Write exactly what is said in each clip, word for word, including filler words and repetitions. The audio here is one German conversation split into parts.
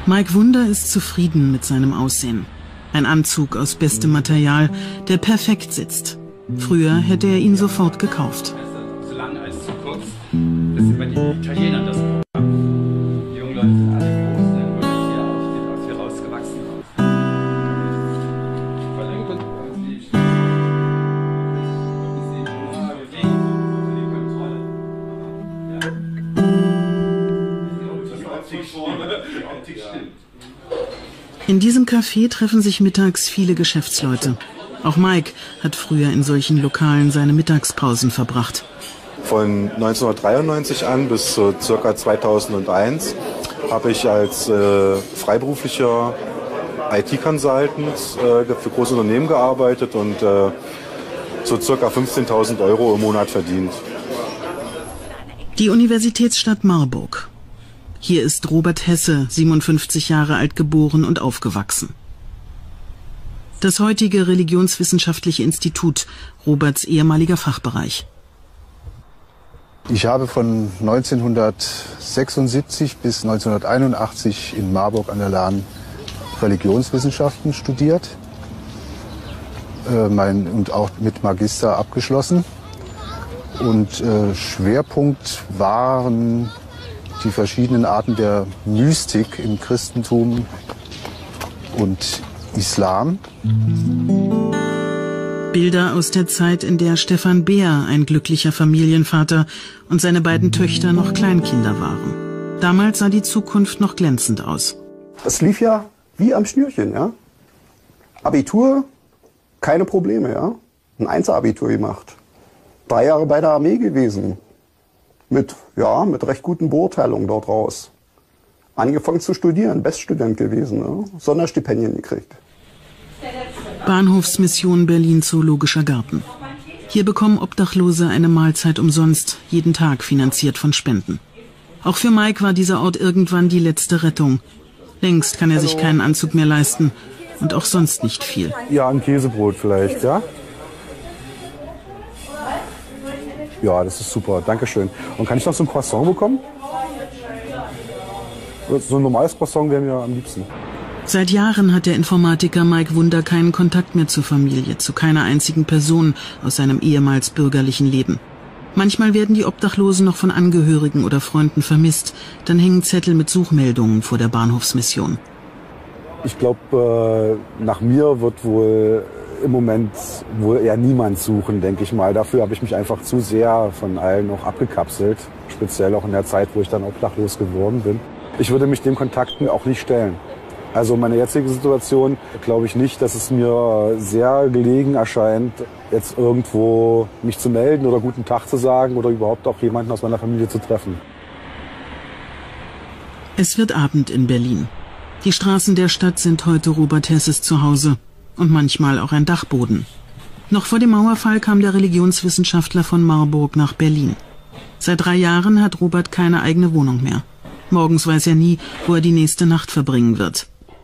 Mike Wunder ist zufrieden mit seinem Aussehen. Ein Anzug aus bestem Material, der perfekt sitzt. Früher hätte er ihn sofort gekauft. Zu lang als zu kurz. Das ist bei den Italienern das Programm. Die jungen Leute sind alle groß, dann wollen hier auf den aus hier rausgewachsen aus. Verlängert die Optik stimmt. In diesem Café treffen sich mittags viele Geschäftsleute. Auch Mike hat früher in solchen Lokalen seine Mittagspausen verbracht. Von neunzehnhundertdreiundneunzig an bis zu ca. zweitausendeins habe ich als äh, freiberuflicher I T-Consultant äh, für große Unternehmen gearbeitet und äh, so ca. fünfzehntausend Euro im Monat verdient. Die Universitätsstadt Marburg. Hier ist Robert Hesse, siebenundfünfzig Jahre alt, geboren und aufgewachsen. Das heutige Religionswissenschaftliche Institut, Roberts ehemaliger Fachbereich. Ich habe von neunzehnhundertsechsundsiebzig bis neunzehnhunderteinundachtzig in Marburg an der Lahn Religionswissenschaften studiert äh, mein, und auch mit Magister abgeschlossen. Und äh, Schwerpunkt waren die verschiedenen Arten der Mystik im Christentum und Islam. Bilder aus der Zeit, in der Stefan Beer, ein glücklicher Familienvater, und seine beiden Töchter noch Kleinkinder waren. Damals sah die Zukunft noch glänzend aus. Es lief ja wie am Schnürchen, ja. Abitur, keine Probleme, ja. Ein Einzelabitur gemacht. Drei Jahre bei der Armee gewesen. Mit, ja, mit recht guten Beurteilungen dort raus. Angefangen zu studieren, Beststudent gewesen, ja. Sonderstipendien gekriegt. Bahnhofsmission Berlin Zoologischer Garten. Hier bekommen Obdachlose eine Mahlzeit umsonst, jeden Tag finanziert von Spenden. Auch für Mike war dieser Ort irgendwann die letzte Rettung. Längst kann er sich keinen Anzug mehr leisten und auch sonst nicht viel. Ja, ein Käsebrot vielleicht, ja? Ja, das ist super, dankeschön. Und kann ich noch so ein Croissant bekommen? So ein normales Croissant wäre mir am liebsten. Seit Jahren hat der Informatiker Mike Wunder keinen Kontakt mehr zur Familie, zu keiner einzigen Person aus seinem ehemals bürgerlichen Leben. Manchmal werden die Obdachlosen noch von Angehörigen oder Freunden vermisst. Dann hängen Zettel mit Suchmeldungen vor der Bahnhofsmission. Ich glaube, äh, nach mir wird wohl im Moment wohl eher niemand suchen, denke ich mal. Dafür habe ich mich einfach zu sehr von allen auch abgekapselt. Speziell auch in der Zeit, wo ich dann obdachlos geworden bin. Ich würde mich dem Kontakt auch nicht stellen. Also meine jetzige Situation glaube ich nicht, dass es mir sehr gelegen erscheint, jetzt irgendwo mich zu melden oder guten Tag zu sagen oder überhaupt auch jemanden aus meiner Familie zu treffen. Es wird Abend in Berlin. Die Straßen der Stadt sind heute Robert Hesses Zuhause und manchmal auch ein Dachboden. Noch vor dem Mauerfall kam der Religionswissenschaftler von Marburg nach Berlin. Seit drei Jahren hat Robert keine eigene Wohnung mehr. Morgens weiß er nie, wo er die nächste Nacht verbringen wird.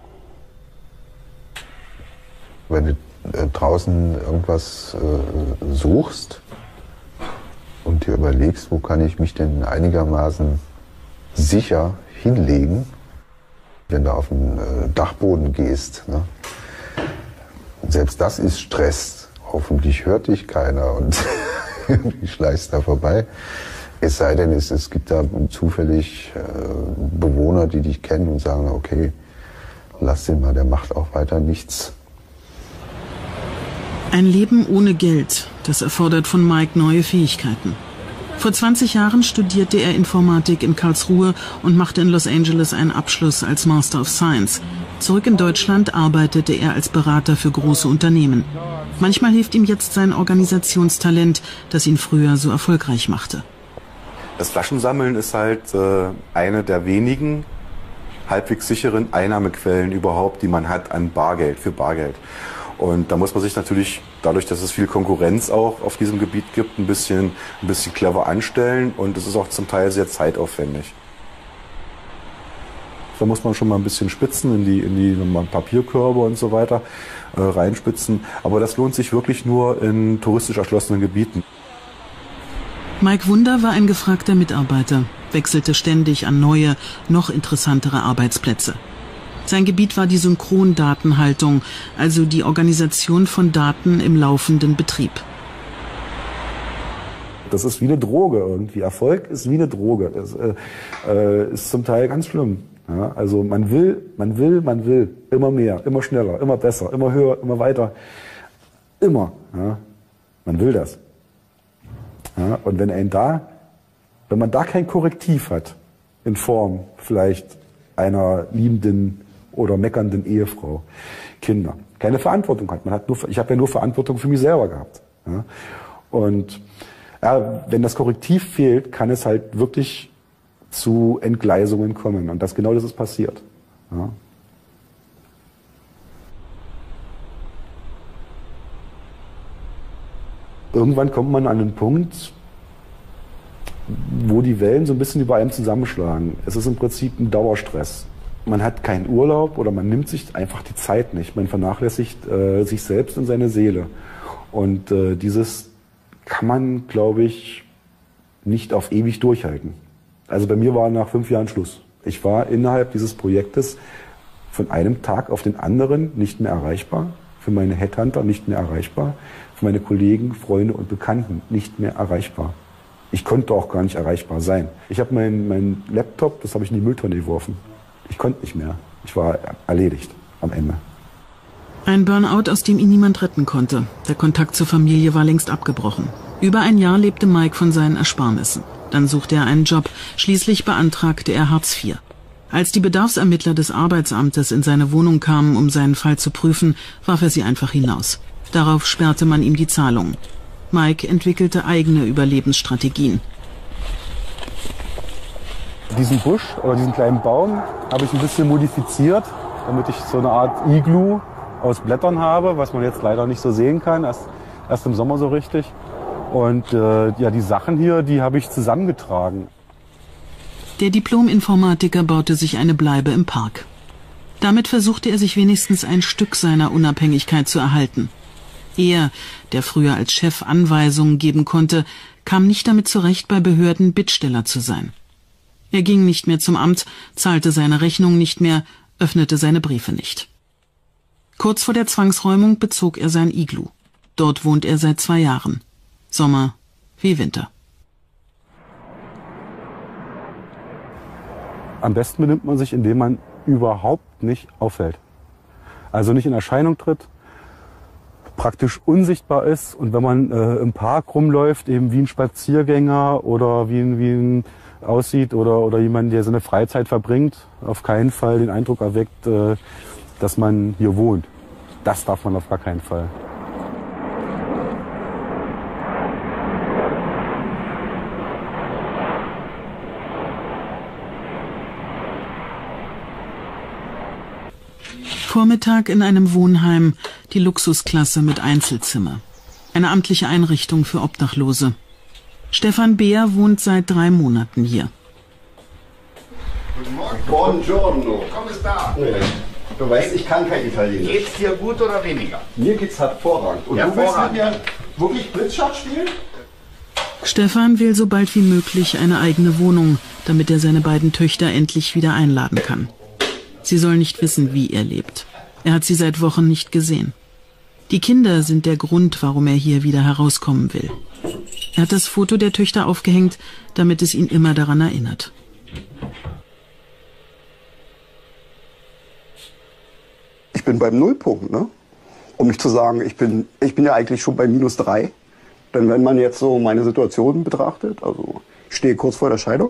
Wenn du äh, draußen irgendwas äh, suchst und dir überlegst, wo kann ich mich denn einigermaßen sicher hinlegen, wenn du auf den äh, Dachboden gehst, ne? Selbst das ist Stress. Hoffentlich hört dich keiner und irgendwie schleichst da vorbei. Es sei denn, es, es gibt da zufällig äh, Bewohner, die dich kennen und sagen, okay, lass den mal, der macht auch weiter nichts. Ein Leben ohne Geld, das erfordert von Mike neue Fähigkeiten. Vor zwanzig Jahren studierte er Informatik in Karlsruhe und machte in Los Angeles einen Abschluss als Master of Science. Zurück in Deutschland arbeitete er als Berater für große Unternehmen. Manchmal hilft ihm jetzt sein Organisationstalent, das ihn früher so erfolgreich machte. Das Flaschensammeln ist halt äh, eine der wenigen halbwegs sicheren Einnahmequellen überhaupt, die man hat an Bargeld, für Bargeld. Und da muss man sich natürlich, dadurch, dass es viel Konkurrenz auch auf diesem Gebiet gibt, ein bisschen, ein bisschen clever anstellen und es ist auch zum Teil sehr zeitaufwendig. Da muss man schon mal ein bisschen spitzen in die, in die Papierkörbe und so weiter, äh, reinspitzen. Aber das lohnt sich wirklich nur in touristisch erschlossenen Gebieten. Mike Wunder war ein gefragter Mitarbeiter, wechselte ständig an neue, noch interessantere Arbeitsplätze. Sein Gebiet war die Synchrondatenhaltung, also die Organisation von Daten im laufenden Betrieb. Das ist wie eine Droge irgendwie. Erfolg ist wie eine Droge. Das äh, äh, ist zum Teil ganz schlimm. Ja, also man will, man will, man will. Immer mehr, immer schneller, immer besser, immer höher, immer weiter. Immer. Ja. Man will das. Ja, und wenn ein da, wenn man da kein Korrektiv hat, in Form vielleicht einer liebenden oder meckernden Ehefrau, Kinder, keine Verantwortung hat. Man hat nur, ich habe ja nur Verantwortung für mich selber gehabt. Ja. Und ja, wenn das Korrektiv fehlt, kann es halt wirklich zu Entgleisungen kommen. Und das genau das ist passiert. Ja. Irgendwann kommt man an einen Punkt, wo die Wellen so ein bisschen über einem zusammenschlagen. Es ist im Prinzip ein Dauerstress. Man hat keinen Urlaub oder man nimmt sich einfach die Zeit nicht. Man vernachlässigt äh, sich selbst und seine Seele. Und äh, dieses kann man, glaube ich, nicht auf ewig durchhalten. Also bei mir war nach fünf Jahren Schluss. Ich war innerhalb dieses Projektes von einem Tag auf den anderen nicht mehr erreichbar, für meine Headhunter nicht mehr erreichbar, für meine Kollegen, Freunde und Bekannten nicht mehr erreichbar. Ich konnte auch gar nicht erreichbar sein. Ich habe meinen mein Laptop, das habe ich in die Mülltonne geworfen. Ich konnte nicht mehr. Ich war erledigt am Ende. Ein Burnout, aus dem ihn niemand retten konnte. Der Kontakt zur Familie war längst abgebrochen. Über ein Jahr lebte Mike von seinen Ersparnissen. Dann suchte er einen Job. Schließlich beantragte er Hartz vier. Als die Bedarfsermittler des Arbeitsamtes in seine Wohnung kamen, um seinen Fall zu prüfen, warf er sie einfach hinaus. Darauf sperrte man ihm die Zahlungen. Mike entwickelte eigene Überlebensstrategien. Diesen Busch oder diesen kleinen Baum habe ich ein bisschen modifiziert, damit ich so eine Art Iglu aus Blättern habe, was man jetzt leider nicht so sehen kann, erst, erst im Sommer so richtig. Und äh, ja, die Sachen hier, die habe ich zusammengetragen. Der Diplom-Informatiker baute sich eine Bleibe im Park. Damit versuchte er sich wenigstens ein Stück seiner Unabhängigkeit zu erhalten. Er, der früher als Chef Anweisungen geben konnte, kam nicht damit zurecht, bei Behörden Bittsteller zu sein. Er ging nicht mehr zum Amt, zahlte seine Rechnung nicht mehr, öffnete seine Briefe nicht. Kurz vor der Zwangsräumung bezog er sein Iglu. Dort wohnt er seit zwei Jahren. Sommer wie Winter. Am besten benimmt man sich, indem man überhaupt nicht auffällt. Also nicht in Erscheinung tritt, praktisch unsichtbar ist und wenn man äh, im Park rumläuft, eben wie ein Spaziergänger oder wie ein, wie ein aussieht oder, oder jemand, der seine Freizeit verbringt, auf keinen Fall den Eindruck erweckt, äh, dass man hier wohnt. Das darf man auf gar keinen Fall. Vormittag in einem Wohnheim, die Luxusklasse mit Einzelzimmer. Eine amtliche Einrichtung für Obdachlose. Stefan Beer wohnt seit drei Monaten hier. Guten Morgen. Buongiorno. Komm, ist da. Nee. Du weißt, ich kann kein Italienisch. Geht's dir gut oder weniger? Mir geht's hervorragend. Und Ja, du willst mit hervorragend. mir wirklich Blitzschach spielen? Stefan will so bald wie möglich eine eigene Wohnung, damit er seine beiden Töchter endlich wieder einladen kann. Sie sollen nicht wissen, wie er lebt. Er hat sie seit Wochen nicht gesehen. Die Kinder sind der Grund, warum er hier wieder herauskommen will. Er hat das Foto der Töchter aufgehängt, damit es ihn immer daran erinnert. Ich bin beim Nullpunkt, ne? Um nicht zu sagen, ich bin, ich bin ja eigentlich schon bei minus drei. Denn wenn man jetzt so meine Situation betrachtet, also ich stehe kurz vor der Scheidung,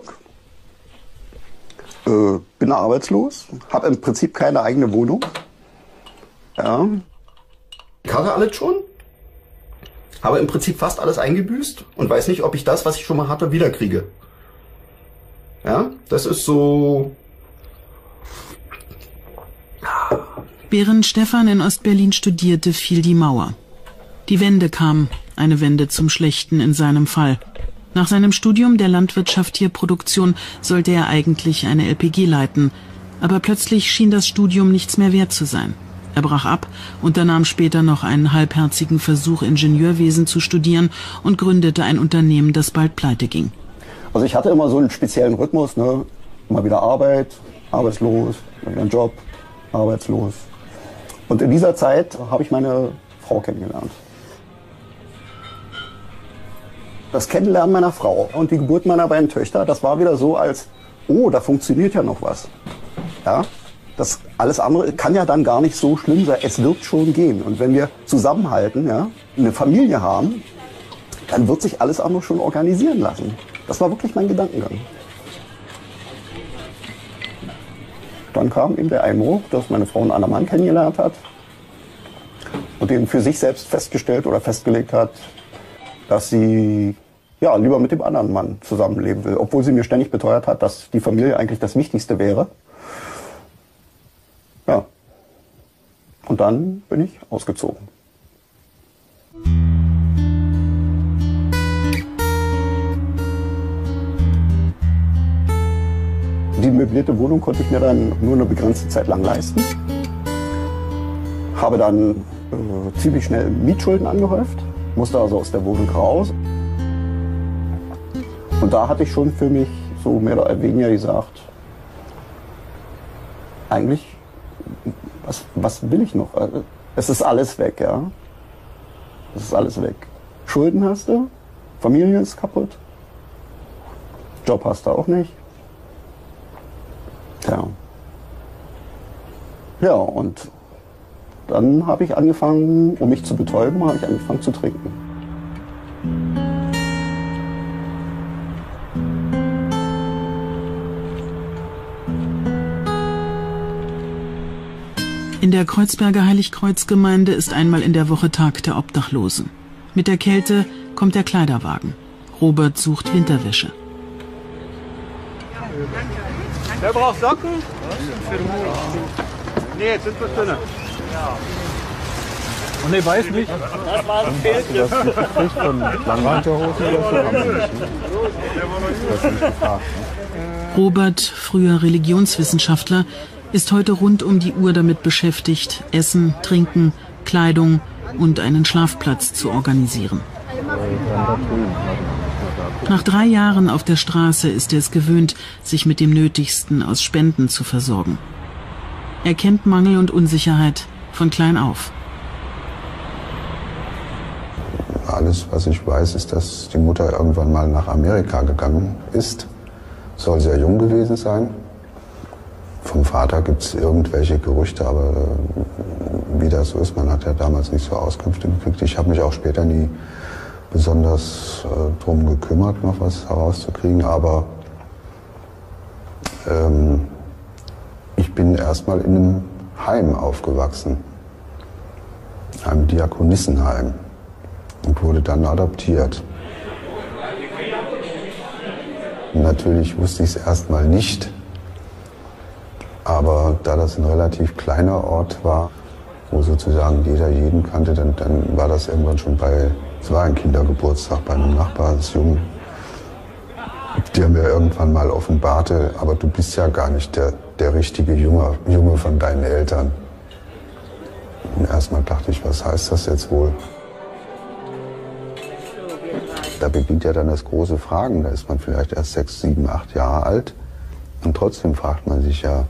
äh, bin arbeitslos, habe im Prinzip keine eigene Wohnung. Ja. Ich hatte alles schon, habe im Prinzip fast alles eingebüßt und weiß nicht, ob ich das, was ich schon mal hatte, wiederkriege. Ja, das ist so. Während Stefan in Ostberlin studierte, fiel die Mauer. Die Wende kam, eine Wende zum Schlechten in seinem Fall. Nach seinem Studium der Landwirtschaft-Tierproduktion sollte er eigentlich eine L P G leiten. Aber plötzlich schien das Studium nichts mehr wert zu sein. Er brach ab, unternahm später noch einen halbherzigen Versuch, Ingenieurwesen zu studieren und gründete ein Unternehmen, das bald pleite ging. Also ich hatte immer so einen speziellen Rhythmus, ne? Immer wieder Arbeit, arbeitslos, wieder ein Job, arbeitslos. Und in dieser Zeit habe ich meine Frau kennengelernt. Das Kennenlernen meiner Frau und die Geburt meiner beiden Töchter, das war wieder so als, oh, da funktioniert ja noch was. Ja? Das alles andere kann ja dann gar nicht so schlimm sein. Es wird schon gehen. Und wenn wir zusammenhalten, ja, eine Familie haben, dann wird sich alles andere schon organisieren lassen. Das war wirklich mein Gedankengang. Dann kam eben der Einbruch, dass meine Frau einen anderen Mann kennengelernt hat und den für sich selbst festgestellt oder festgelegt hat, dass sie ja, lieber mit dem anderen Mann zusammenleben will, obwohl sie mir ständig beteuert hat, dass die Familie eigentlich das Wichtigste wäre. Ja. Und dann bin ich ausgezogen. Die möblierte Wohnung konnte ich mir dann nur eine begrenzte Zeit lang leisten. Habe dann äh, ziemlich schnell Mietschulden angehäuft, musste also aus der Wohnung raus. Und da hatte ich schon für mich so mehr oder weniger gesagt, eigentlich, was, was will ich noch? Es ist alles weg, ja. Es ist alles weg. Schulden hast du, Familie ist kaputt, Job hast du auch nicht. Ja. Ja, und dann habe ich angefangen, um mich zu betäuben, habe ich angefangen zu trinken. In der Kreuzberger Heiligkreuzgemeinde ist einmal in der Woche Tag der Obdachlosen. Mit der Kälte kommt der Kleiderwagen. Robert sucht Winterwäsche. Wer braucht Socken? Nee, jetzt sind wir dünner. Und nee, weiß nicht. Das war ein Fehlt. Robert, früher Religionswissenschaftler, ist heute rund um die Uhr damit beschäftigt, Essen, Trinken, Kleidung und einen Schlafplatz zu organisieren. Nach drei Jahren auf der Straße ist er es gewöhnt, sich mit dem Nötigsten aus Spenden zu versorgen. Er kennt Mangel und Unsicherheit von klein auf. Alles, was ich weiß, ist, dass die Mutter irgendwann mal nach Amerika gegangen ist. Soll sehr jung gewesen sein. Vom Vater gibt es irgendwelche Gerüchte, aber äh, wie das so ist, man hat ja damals nicht so Auskünfte gekriegt. Ich habe mich auch später nie besonders äh, drum gekümmert, noch was herauszukriegen, aber ähm, ich bin erstmal in einem Heim aufgewachsen, einem Diakonissenheim, und wurde dann adoptiert. Natürlich wusste ich es erstmal nicht, aber da das ein relativ kleiner Ort war, wo sozusagen jeder jeden kannte, dann, dann war das irgendwann schon bei, es war ein Kindergeburtstag bei einem Nachbarsjungen, der mir irgendwann mal offenbarte, aber du bist ja gar nicht der, der richtige Junge, Junge von deinen Eltern. Und erstmal dachte ich, was heißt das jetzt wohl? Da beginnt ja dann das große Fragen, da ist man vielleicht erst sechs, sieben, acht Jahre alt und trotzdem fragt man sich ja,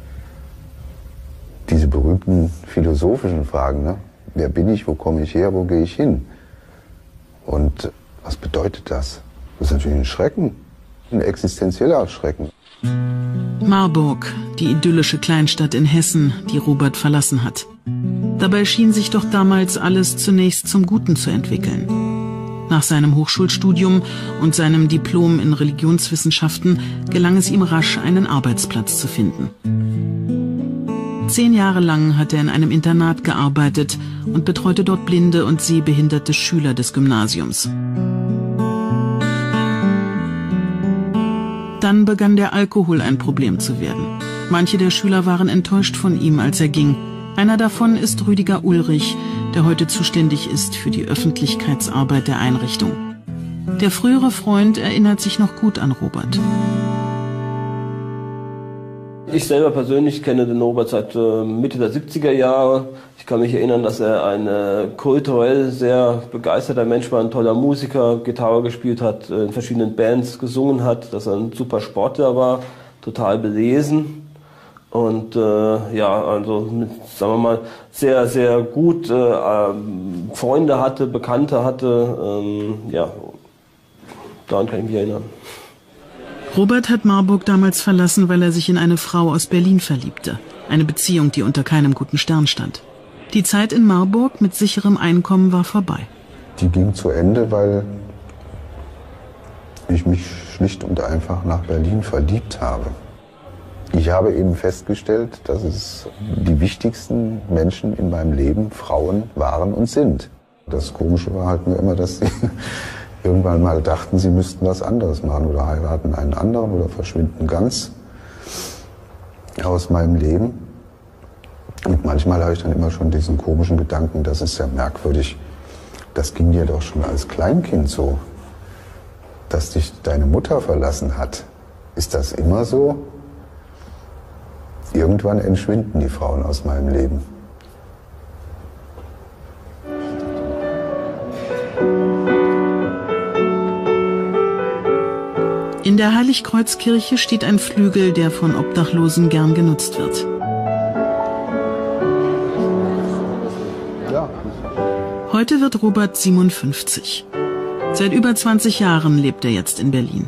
diese berühmten philosophischen Fragen, ne? Wer bin ich, wo komme ich her, wo gehe ich hin? Und was bedeutet das? Das ist natürlich ein Schrecken, ein existenzieller Schrecken. Marburg, die idyllische Kleinstadt in Hessen, die Robert verlassen hat. Dabei schien sich doch damals alles zunächst zum Guten zu entwickeln. Nach seinem Hochschulstudium und seinem Diplom in Religionswissenschaften gelang es ihm rasch, einen Arbeitsplatz zu finden. Zehn Jahre lang hat er in einem Internat gearbeitet und betreute dort blinde und sehbehinderte Schüler des Gymnasiums. Dann begann der Alkohol ein Problem zu werden. Manche der Schüler waren enttäuscht von ihm, als er ging. Einer davon ist Rüdiger Ulrich, der heute zuständig ist für die Öffentlichkeitsarbeit der Einrichtung. Der frühere Freund erinnert sich noch gut an Robert. Ich selber persönlich kenne den Robert seit äh, Mitte der siebziger Jahre. Ich kann mich erinnern, dass er ein äh, kulturell sehr begeisterter Mensch war, ein toller Musiker, Gitarre gespielt hat, äh, in verschiedenen Bands gesungen hat, dass er ein super Sportler war, total belesen Und äh, ja, also mit, sagen wir mal, sehr, sehr gut äh, Freunde hatte, Bekannte hatte. Ähm, ja, daran kann ich mich erinnern. Robert hat Marburg damals verlassen, weil er sich in eine Frau aus Berlin verliebte. Eine Beziehung, die unter keinem guten Stern stand. Die Zeit in Marburg mit sicherem Einkommen war vorbei. Die ging zu Ende, weil ich mich schlicht und einfach nach Berlin verliebt habe. Ich habe eben festgestellt, dass es die wichtigsten Menschen in meinem Leben Frauen waren und sind. Das Komische war halt nur immer, dass sie irgendwann mal dachten, sie müssten was anderes machen oder heiraten einen anderen oder verschwinden ganz aus meinem Leben. Und manchmal habe ich dann immer schon diesen komischen Gedanken, das ist ja merkwürdig, das ging dir doch schon als Kleinkind so, dass dich deine Mutter verlassen hat. Ist das immer so? Irgendwann entschwinden die Frauen aus meinem Leben. In der Heiligkreuzkirche steht ein Flügel, der von Obdachlosen gern genutzt wird. Heute wird Robert siebenundfünfzig. Seit über zwanzig Jahren lebt er jetzt in Berlin.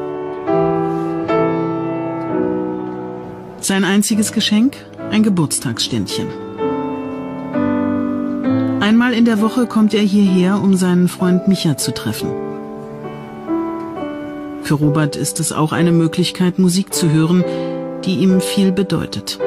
Sein einziges Geschenk? Ein Geburtstagsständchen. Einmal in der Woche kommt er hierher, um seinen Freund Micha zu treffen. Für Robert ist es auch eine Möglichkeit, Musik zu hören, die ihm viel bedeutet.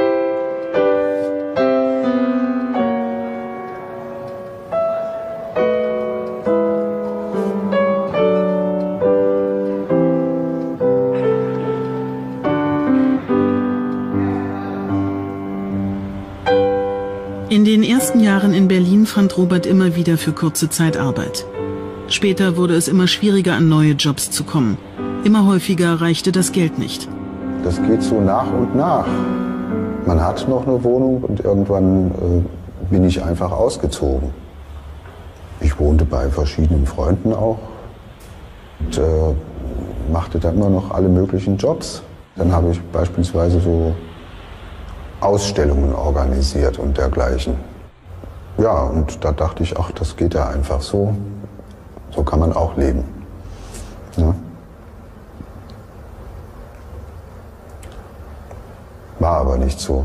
In den ersten Jahren in Berlin fand Robert immer wieder für kurze Zeit Arbeit. Später wurde es immer schwieriger, an neue Jobs zu kommen. Immer häufiger reichte das Geld nicht. Das geht so nach und nach. Man hat noch eine Wohnung und irgendwann äh, bin ich einfach ausgezogen. Ich wohnte bei verschiedenen Freunden auch und äh, machte dann immer noch alle möglichen Jobs. Dann habe ich beispielsweise so Ausstellungen organisiert und dergleichen. Ja, und da dachte ich, ach, das geht ja einfach so. So kann man auch leben. Ja. War aber nicht so.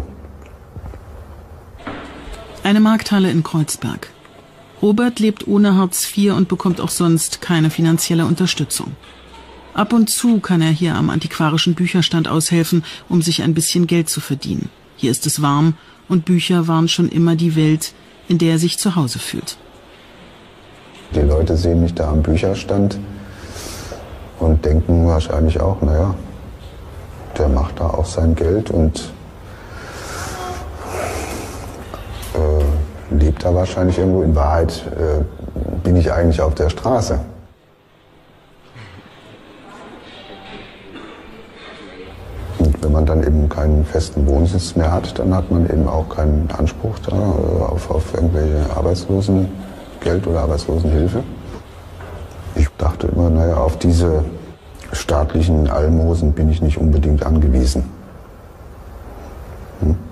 Eine Markthalle in Kreuzberg. Robert lebt ohne Hartz vier und bekommt auch sonst keine finanzielle Unterstützung. Ab und zu kann er hier am antiquarischen Bücherstand aushelfen, um sich ein bisschen Geld zu verdienen. Hier ist es warm und Bücher waren schon immer die Welt, in der er sich zu Hause fühlt. Die Leute sehen mich da am Bücherstand und denken wahrscheinlich auch, naja, der macht da auch sein Geld und äh, lebt da wahrscheinlich irgendwo. In Wahrheit äh, bin ich eigentlich auf der Straße. Und wenn man dann eben keinen festen Wohnsitz mehr hat, dann hat man eben auch keinen Anspruch da äh, auf, auf irgendwelche Arbeitslosengeld oder Arbeitslosenhilfe. Ich dachte immer, naja, auf diese staatlichen Almosen bin ich nicht unbedingt angewiesen. Hm?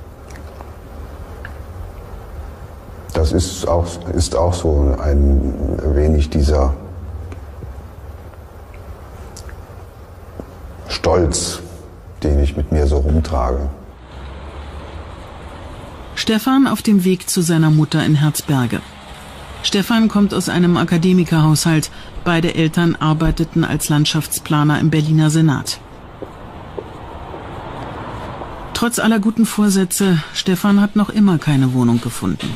Das ist auch, ist auch so ein wenig dieser Stolz, den ich mit mir so rumtrage. Stefan auf dem Weg zu seiner Mutter in Herzberge. Stefan kommt aus einem Akademikerhaushalt. Beide Eltern arbeiteten als Landschaftsplaner im Berliner Senat. Trotz aller guten Vorsätze, Stefan hat noch immer keine Wohnung gefunden.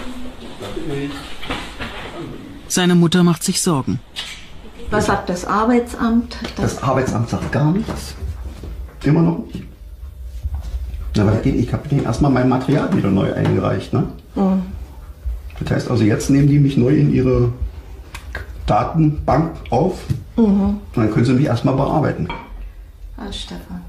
Seine Mutter macht sich Sorgen. Was sagt das Arbeitsamt? Das, das Arbeitsamt sagt gar nichts. Immer noch nicht. Na, aber ich habe denen erstmal mein Material wieder neu eingereicht. Ne? Mhm. Das heißt also, jetzt nehmen die mich neu in ihre Datenbank auf. Mhm. Und dann können sie mich erstmal bearbeiten. Ah, Stefan.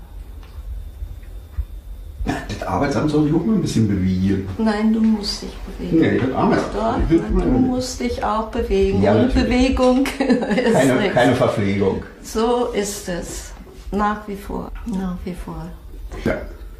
Ja, das Arbeitsamt soll sich auch mal ein bisschen bewegen. Nein, du musst dich bewegen. Nee, das Arbeitsamt. Doch, du musst dich auch bewegen. Ja, und natürlich. Bewegung ist keine, keine Verpflegung. So ist es. Nach wie vor. Nach wie vor. Ja.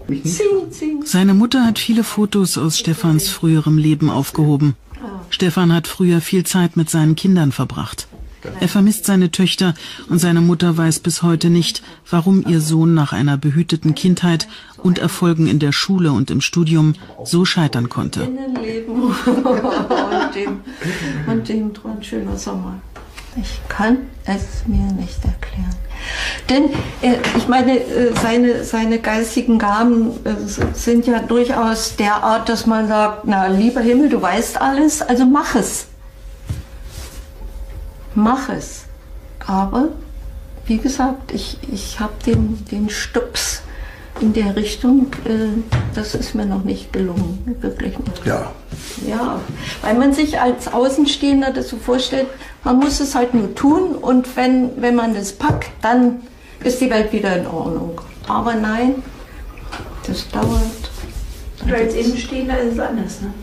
Sing, sing. Seine Mutter hat viele Fotos aus Stefans früherem Leben aufgehoben. Stefan hat früher viel Zeit mit seinen Kindern verbracht. Er vermisst seine Töchter und seine Mutter weiß bis heute nicht, warum ihr Sohn nach einer behüteten Kindheit und Erfolgen in der Schule und im Studium so scheitern konnte. Innenleben und dem, und dem ein schöner Sommer. Ich kann es mir nicht erklären. Denn, äh, ich meine, äh, seine, seine geistigen Gaben äh, sind ja durchaus der Art, dass man sagt, na, lieber Himmel, du weißt alles, also mach es. Mach es. Aber, wie gesagt, ich, ich habe den, den Stups in der Richtung, äh, das ist mir noch nicht gelungen, wirklich nicht. Ja. Ja, weil man sich als Außenstehender das so vorstellt, man muss es halt nur tun und wenn, wenn man das packt, dann ist die Welt wieder in Ordnung. Aber nein, das dauert. Und als Innenstehender ist es anders, ne?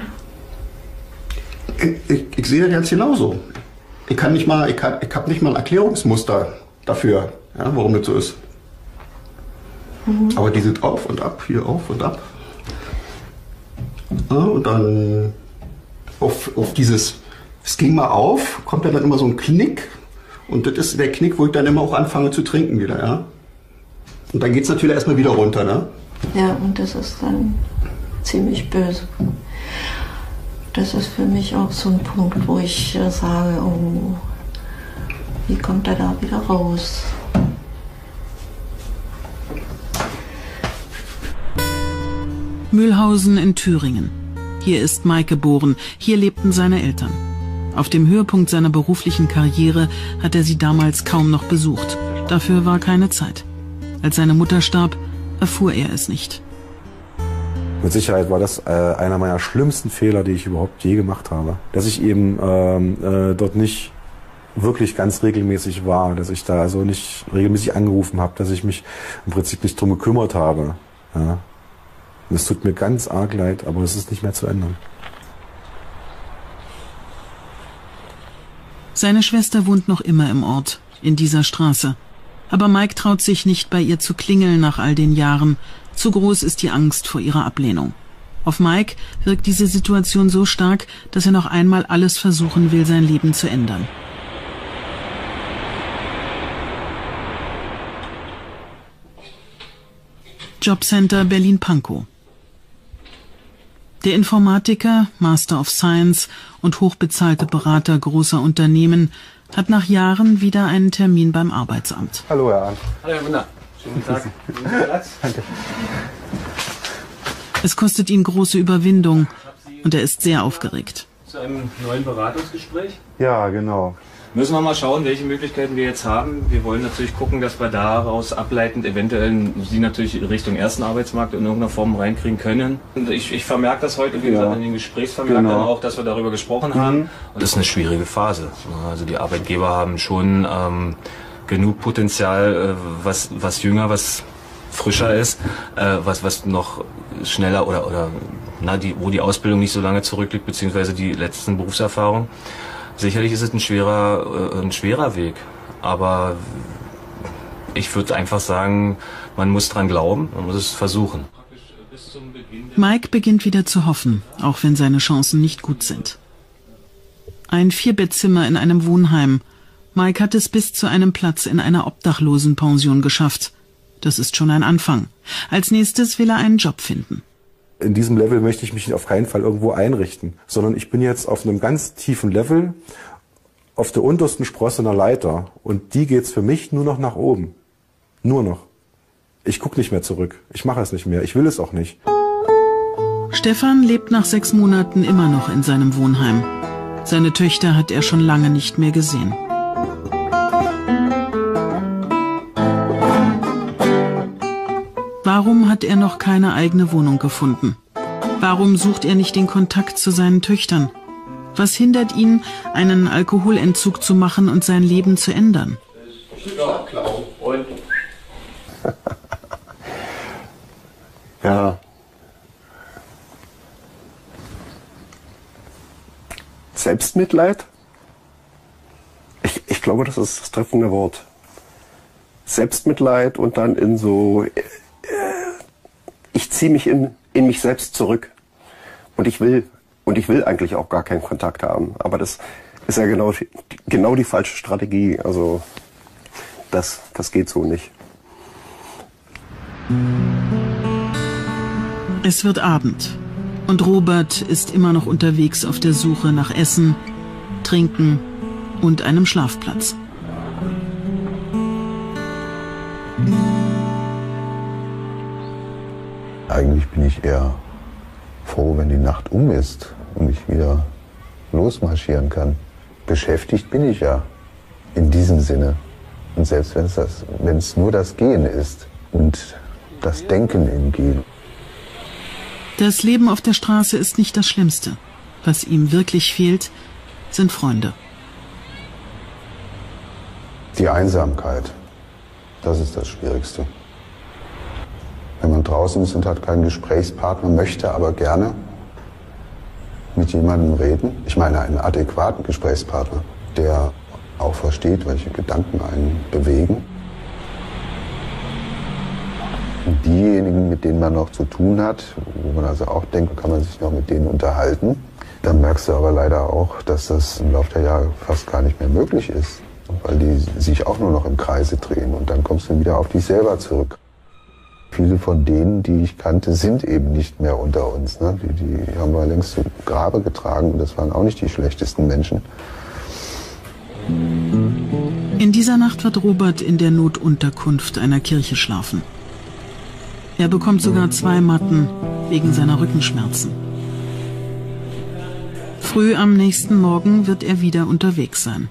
Ich, ich, ich sehe das jetzt genauso. Ich kann nicht mal, ich, kann, ich habe nicht mal ein Erklärungsmuster dafür, ja, warum das so ist. Mhm. Aber die sind auf und ab, hier auf und ab. Ja, und dann auf, auf dieses, es ging mal auf, kommt dann immer so ein Knick. Und das ist der Knick, wo ich dann immer auch anfange zu trinken wieder, ja. Und dann geht es natürlich erstmal wieder runter, ne? Ja, und das ist dann ziemlich böse. Das ist für mich auch so ein Punkt, wo ich äh, sage, oh, wie kommt er da wieder raus? Mühlhausen in Thüringen. Hier ist Mike geboren, hier lebten seine Eltern. Auf dem Höhepunkt seiner beruflichen Karriere hat er sie damals kaum noch besucht. Dafür war keine Zeit. Als seine Mutter starb, erfuhr er es nicht. Mit Sicherheit war das äh, einer meiner schlimmsten Fehler, die ich überhaupt je gemacht habe. Dass ich eben ähm, äh, dort nicht wirklich ganz regelmäßig war, dass ich da also nicht regelmäßig angerufen habe, dass ich mich im Prinzip nicht drum gekümmert habe. Ja. Und es tut mir ganz arg leid, aber es ist nicht mehr zu ändern. Seine Schwester wohnt noch immer im Ort, in dieser Straße. Aber Mike traut sich nicht, bei ihr zu klingeln nach all den Jahren. Zu groß ist die Angst vor ihrer Ablehnung. Auf Mike wirkt diese Situation so stark, dass er noch einmal alles versuchen will, sein Leben zu ändern. Jobcenter Berlin-Pankow. Der Informatiker, Master of Science und hochbezahlte Berater großer Unternehmen hat nach Jahren wieder einen Termin beim Arbeitsamt. Hallo, Herr Arndt. Hallo, Herr Wunder. Schönen Tag. Platz. Danke. Es kostet ihn große Überwindung und er ist sehr aufgeregt. Zu einem neuen Beratungsgespräch. Ja, genau. Müssen wir mal schauen, welche Möglichkeiten wir jetzt haben. Wir wollen natürlich gucken, dass wir daraus ableitend eventuell Sie natürlich Richtung ersten Arbeitsmarkt in irgendeiner Form reinkriegen können. Und ich, ich vermerke das heute, wie gesagt, ja. in den Gesprächsvermerken genau. auch, dass wir darüber gesprochen haben. Mhm. Und das ist eine schwierige Phase. Also die Arbeitgeber haben schon ähm, genug Potenzial, äh, was, was jünger, was frischer ist, äh, was, was noch schneller oder, oder na, die, wo die Ausbildung nicht so lange zurückliegt, beziehungsweise die letzten Berufserfahrungen. Sicherlich ist es ein schwerer, äh, ein schwerer Weg, aber ich würde einfach sagen, man muss dran glauben, man muss es versuchen. Mike beginnt wieder zu hoffen, auch wenn seine Chancen nicht gut sind. Ein Vierbettzimmer in einem Wohnheim. Mike hat es bis zu einem Platz in einer Obdachlosenpension geschafft. Das ist schon ein Anfang. Als nächstes will er einen Job finden. In diesem Level möchte ich mich auf keinen Fall irgendwo einrichten, sondern ich bin jetzt auf einem ganz tiefen Level, auf der untersten Sprosse einer Leiter. Und die geht's für mich nur noch nach oben. Nur noch. Ich gucke nicht mehr zurück. Ich mache es nicht mehr. Ich will es auch nicht. Stefan lebt nach sechs Monaten immer noch in seinem Wohnheim. Seine Töchter hat er schon lange nicht mehr gesehen. Warum hat er noch keine eigene Wohnung gefunden? Warum sucht er nicht den Kontakt zu seinen Töchtern? Was hindert ihn, einen Alkoholentzug zu machen und sein Leben zu ändern? Ja, klar. Und? Ja. Selbstmitleid? Ich, ich glaube, das ist das treffende Wort. Selbstmitleid und dann in so... Äh, ziehe mich in, in mich selbst zurück. Und ich will, und ich will eigentlich auch gar keinen Kontakt haben. Aber das ist ja genau, genau die falsche Strategie. Also das, das geht so nicht. Es wird Abend und Robert ist immer noch unterwegs auf der Suche nach Essen, Trinken und einem Schlafplatz. Eigentlich bin ich eher froh, wenn die Nacht um ist und ich wieder losmarschieren kann. Beschäftigt bin ich ja in diesem Sinne. Und selbst wenn es das, wenn es nur das Gehen ist und das Denken im Gehen. Das Leben auf der Straße ist nicht das Schlimmste. Was ihm wirklich fehlt, sind Freunde. Die Einsamkeit, das ist das Schwierigste. Wenn man draußen ist und hat keinen Gesprächspartner, möchte aber gerne mit jemandem reden. Ich meine einen adäquaten Gesprächspartner, der auch versteht, welche Gedanken einen bewegen. Und diejenigen, mit denen man noch zu tun hat, wo man also auch denkt, kann man sich noch mit denen unterhalten, dann merkst du aber leider auch, dass das im Laufe der Jahre fast gar nicht mehr möglich ist, weil die sich auch nur noch im Kreise drehen und dann kommst du wieder auf dich selber zurück. Viele von denen, die ich kannte, sind eben nicht mehr unter uns. Ne? Die, die haben wir längst zu Grabe getragen und das waren auch nicht die schlechtesten Menschen. In dieser Nacht wird Robert in der Notunterkunft einer Kirche schlafen. Er bekommt sogar zwei Matten wegen seiner Rückenschmerzen. Früh am nächsten Morgen wird er wieder unterwegs sein.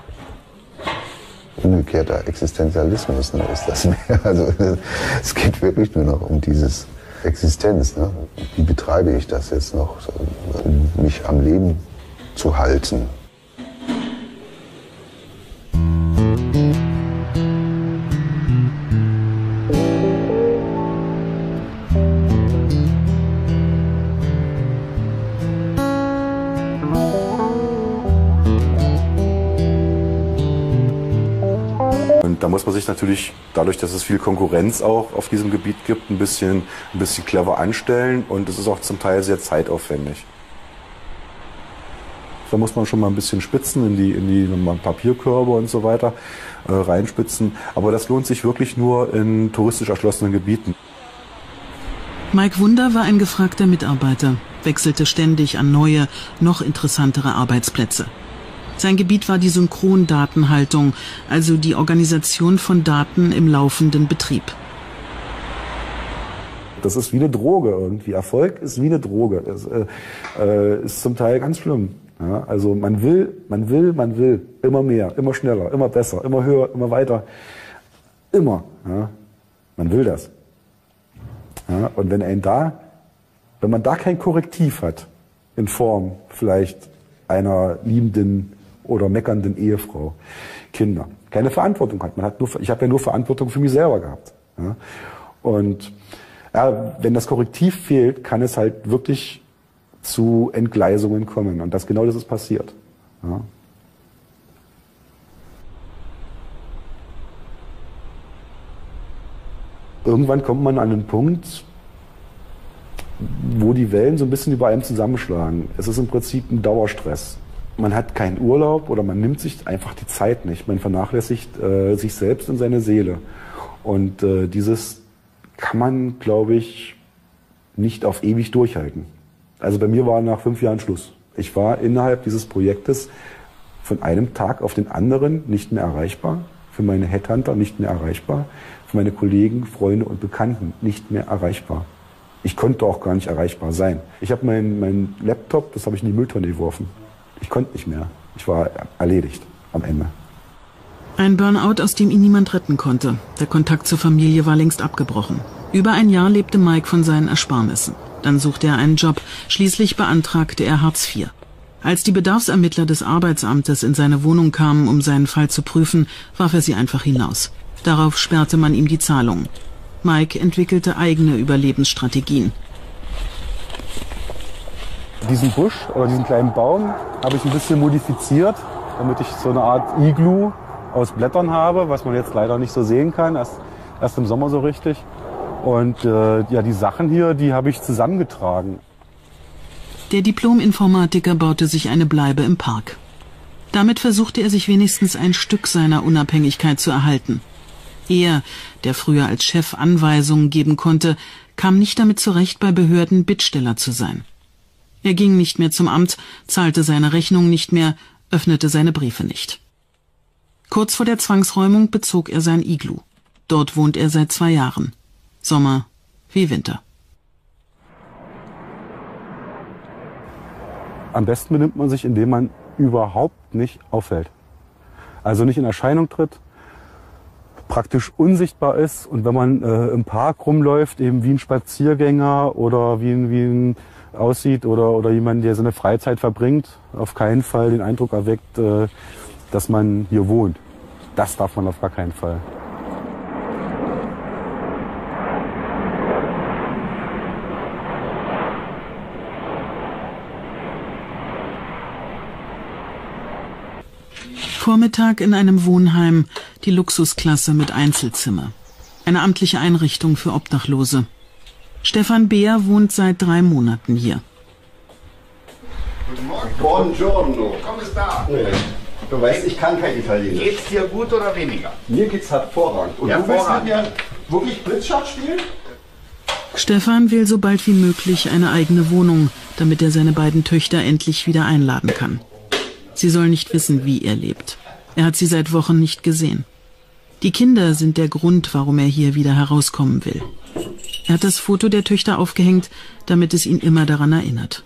Umgekehrter Existenzialismus, ne, ist das mehr. Also es geht wirklich nur noch um dieses Existenz. Ne? Wie betreibe ich das jetzt noch, um mich am Leben zu halten? Da muss man sich natürlich, dadurch, dass es viel Konkurrenz auch auf diesem Gebiet gibt, ein bisschen, ein bisschen clever anstellen und es ist auch zum Teil sehr zeitaufwendig. Da muss man schon mal ein bisschen spitzen in die, in die Papierkörbe und so weiter, äh, reinspitzen. Aber das lohnt sich wirklich nur in touristisch erschlossenen Gebieten. Mike Wunder war ein gefragter Mitarbeiter, wechselte ständig an neue, noch interessantere Arbeitsplätze. Sein Gebiet war die Synchrondatenhaltung, also die Organisation von Daten im laufenden Betrieb. Das ist wie eine Droge irgendwie. Erfolg ist wie eine Droge. Das äh, ist zum Teil ganz schlimm. Ja, also man will, man will, man will. Immer mehr, immer schneller, immer besser, immer höher, immer weiter. Immer. Ja, man will das. Ja, und wenn ein da, wenn man da kein Korrektiv hat, in Form vielleicht einer liebenden oder meckernden Ehefrau, Kinder, keine Verantwortung hat. Man hat nur, ich habe ja nur Verantwortung für mich selber gehabt. Ja? Und ja, wenn das Korrektiv fehlt, kann es halt wirklich zu Entgleisungen kommen. Und das genau das ist passiert. Ja? Irgendwann kommt man an einen Punkt, wo die Wellen so ein bisschen über einem zusammenschlagen. Es ist im Prinzip ein Dauerstress. Man hat keinen Urlaub oder man nimmt sich einfach die Zeit nicht. Man vernachlässigt äh, sich selbst und seine Seele. Und äh, dieses kann man, glaube ich, nicht auf ewig durchhalten. Also bei mir war nach fünf Jahren Schluss. Ich war innerhalb dieses Projektes von einem Tag auf den anderen nicht mehr erreichbar, für meine Headhunter nicht mehr erreichbar, für meine Kollegen, Freunde und Bekannten nicht mehr erreichbar. Ich konnte auch gar nicht erreichbar sein. Ich habe meinen mein Laptop, das habe ich in die Mülltonne geworfen. Ich konnte nicht mehr. Ich war erledigt am Ende. Ein Burnout, aus dem ihn niemand retten konnte. Der Kontakt zur Familie war längst abgebrochen. Über ein Jahr lebte Mike von seinen Ersparnissen. Dann suchte er einen Job. Schließlich beantragte er Hartz vier. Als die Bedarfsermittler des Arbeitsamtes in seine Wohnung kamen, um seinen Fall zu prüfen, warf er sie einfach hinaus. Darauf sperrte man ihm die Zahlungen. Mike entwickelte eigene Überlebensstrategien. Diesen Busch oder diesen kleinen Baum habe ich ein bisschen modifiziert, damit ich so eine Art Iglu aus Blättern habe, was man jetzt leider nicht so sehen kann, erst, erst im Sommer so richtig. Und äh, ja, die Sachen hier, die habe ich zusammengetragen. Der Diplom-Informatiker baute sich eine Bleibe im Park. Damit versuchte er sich wenigstens ein Stück seiner Unabhängigkeit zu erhalten. Er, der früher als Chef Anweisungen geben konnte, kam nicht damit zurecht, bei Behörden Bittsteller zu sein. Er ging nicht mehr zum Amt, zahlte seine Rechnung nicht mehr, öffnete seine Briefe nicht. Kurz vor der Zwangsräumung bezog er sein Iglu. Dort wohnt er seit zwei Jahren. Sommer wie Winter. Am besten benimmt man sich, indem man überhaupt nicht auffällt. Also nicht in Erscheinung tritt, praktisch unsichtbar ist und wenn man äh, im Park rumläuft, eben wie ein Spaziergänger oder wie ein, wie ein aussieht oder, oder jemand, der seine Freizeit verbringt, auf keinen Fall den Eindruck erweckt, äh, dass man hier wohnt. Das darf man auf gar keinen Fall. Vormittag in einem Wohnheim, die Luxusklasse mit Einzelzimmer. Eine amtliche Einrichtung für Obdachlose. Stefan Beer wohnt seit drei Monaten hier. Guten Morgen. Buongiorno. Komm, ist da. Nee. Du weißt, ich kann kein Italienisch. Geht's dir gut oder weniger? Mir geht's hervorragend. Und du willst mit mir wirklich Blitzschach spielen? Stefan will so bald wie möglich eine eigene Wohnung, damit er seine beiden Töchter endlich wieder einladen kann. Sie sollen nicht wissen, wie er lebt. Er hat sie seit Wochen nicht gesehen. Die Kinder sind der Grund, warum er hier wieder herauskommen will. Er hat das Foto der Töchter aufgehängt, damit es ihn immer daran erinnert.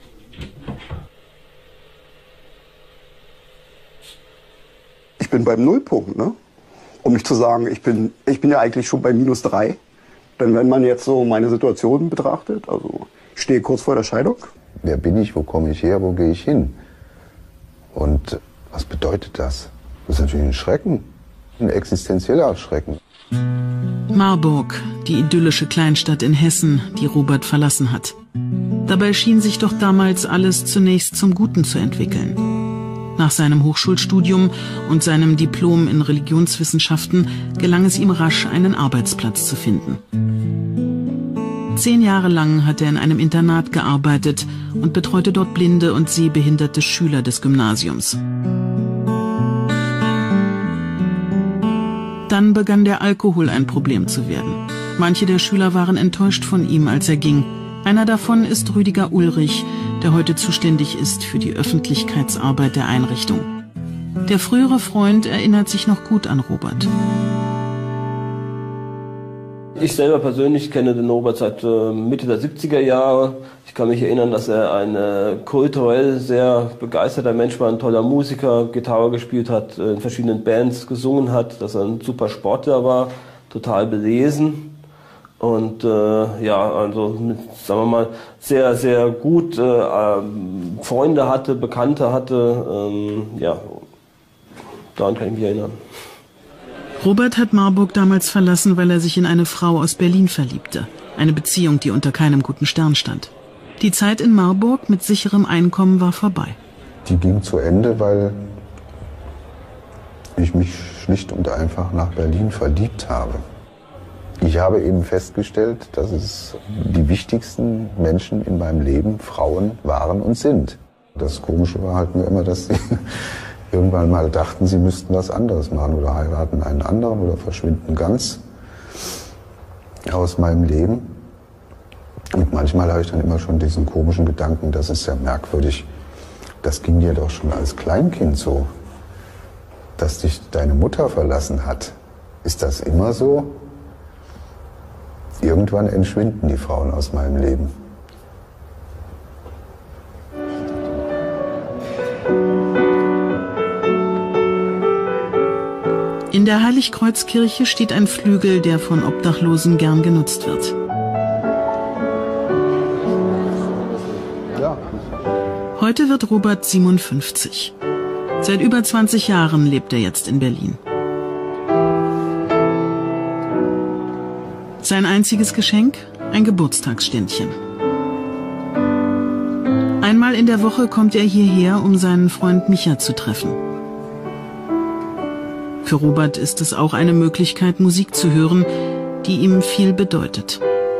Ich bin beim Nullpunkt, ne? Um nicht zu sagen, ich bin, ich bin ja eigentlich schon bei minus drei. Denn wenn man jetzt so meine Situation betrachtet, also ich stehe kurz vor der Scheidung. Wer bin ich, wo komme ich her, wo gehe ich hin? Und was bedeutet das? Das ist natürlich ein Schrecken, ein existenzieller Schrecken. Marburg, die idyllische Kleinstadt in Hessen, die Robert verlassen hat. Dabei schien sich doch damals alles zunächst zum Guten zu entwickeln. Nach seinem Hochschulstudium und seinem Diplom in Religionswissenschaften gelang es ihm rasch, einen Arbeitsplatz zu finden. Zehn Jahre lang hat er in einem Internat gearbeitet und betreute dort blinde und sehbehinderte Schüler des Gymnasiums. Dann begann der Alkohol ein Problem zu werden. Manche der Schüler waren enttäuscht von ihm, als er ging. Einer davon ist Rüdiger Ulrich, der heute zuständig ist für die Öffentlichkeitsarbeit der Einrichtung. Der frühere Freund erinnert sich noch gut an Robert. Ich selber persönlich kenne den Robert seit äh, Mitte der siebziger Jahre. Ich kann mich erinnern, dass er ein äh, kulturell sehr begeisterter Mensch war, ein toller Musiker, Gitarre gespielt hat, äh, in verschiedenen Bands gesungen hat, dass er ein super Sportler war, total belesen und äh, ja, also mit, sagen wir mal, sehr, sehr gut äh, äh, Freunde hatte, Bekannte hatte. Ähm, ja, daran kann ich mich erinnern. Robert hat Marburg damals verlassen, weil er sich in eine Frau aus Berlin verliebte. Eine Beziehung, die unter keinem guten Stern stand. Die Zeit in Marburg mit sicherem Einkommen war vorbei. Die ging zu Ende, weil ich mich schlicht und einfach nach Berlin verliebt habe. Ich habe eben festgestellt, dass es die wichtigsten Menschen in meinem Leben Frauen waren und sind. Das Komische war halt nur immer, dass sie irgendwann mal dachten, sie müssten was anderes machen oder heiraten einen anderen oder verschwinden ganz aus meinem Leben. Und manchmal habe ich dann immer schon diesen komischen Gedanken, das ist ja merkwürdig, das ging dir doch schon als Kleinkind so, dass dich deine Mutter verlassen hat. Ist das immer so? Irgendwann entschwinden die Frauen aus meinem Leben. In der Heiligkreuzkirche steht ein Flügel, der von Obdachlosen gern genutzt wird. Heute wird Robert siebenundfünfzig. Seit über zwanzig Jahren lebt er jetzt in Berlin. Sein einziges Geschenk? Ein Geburtstagsständchen. Einmal in der Woche kommt er hierher, um seinen Freund Micha zu treffen. Für Robert ist es auch eine Möglichkeit, Musik zu hören, die ihm viel bedeutet.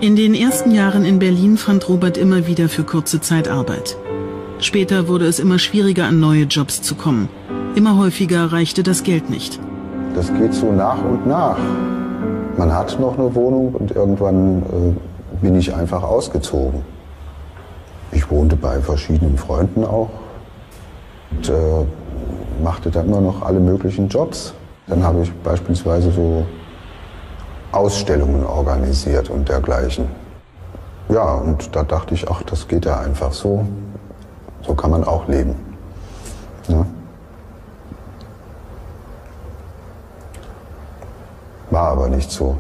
In den ersten Jahren in Berlin fand Robert immer wieder für kurze Zeit Arbeit. Später wurde es immer schwieriger, an neue Jobs zu kommen. Immer häufiger reichte das Geld nicht. Das geht so nach und nach. Man hat noch eine Wohnung und irgendwann äh, bin ich einfach ausgezogen. Ich wohnte bei verschiedenen Freunden auch und äh, machte dann immer noch alle möglichen Jobs. Dann habe ich beispielsweise so Ausstellungen organisiert und dergleichen. Ja, und da dachte ich, ach, das geht ja einfach so. So kann man auch leben. Ja. War aber nicht so.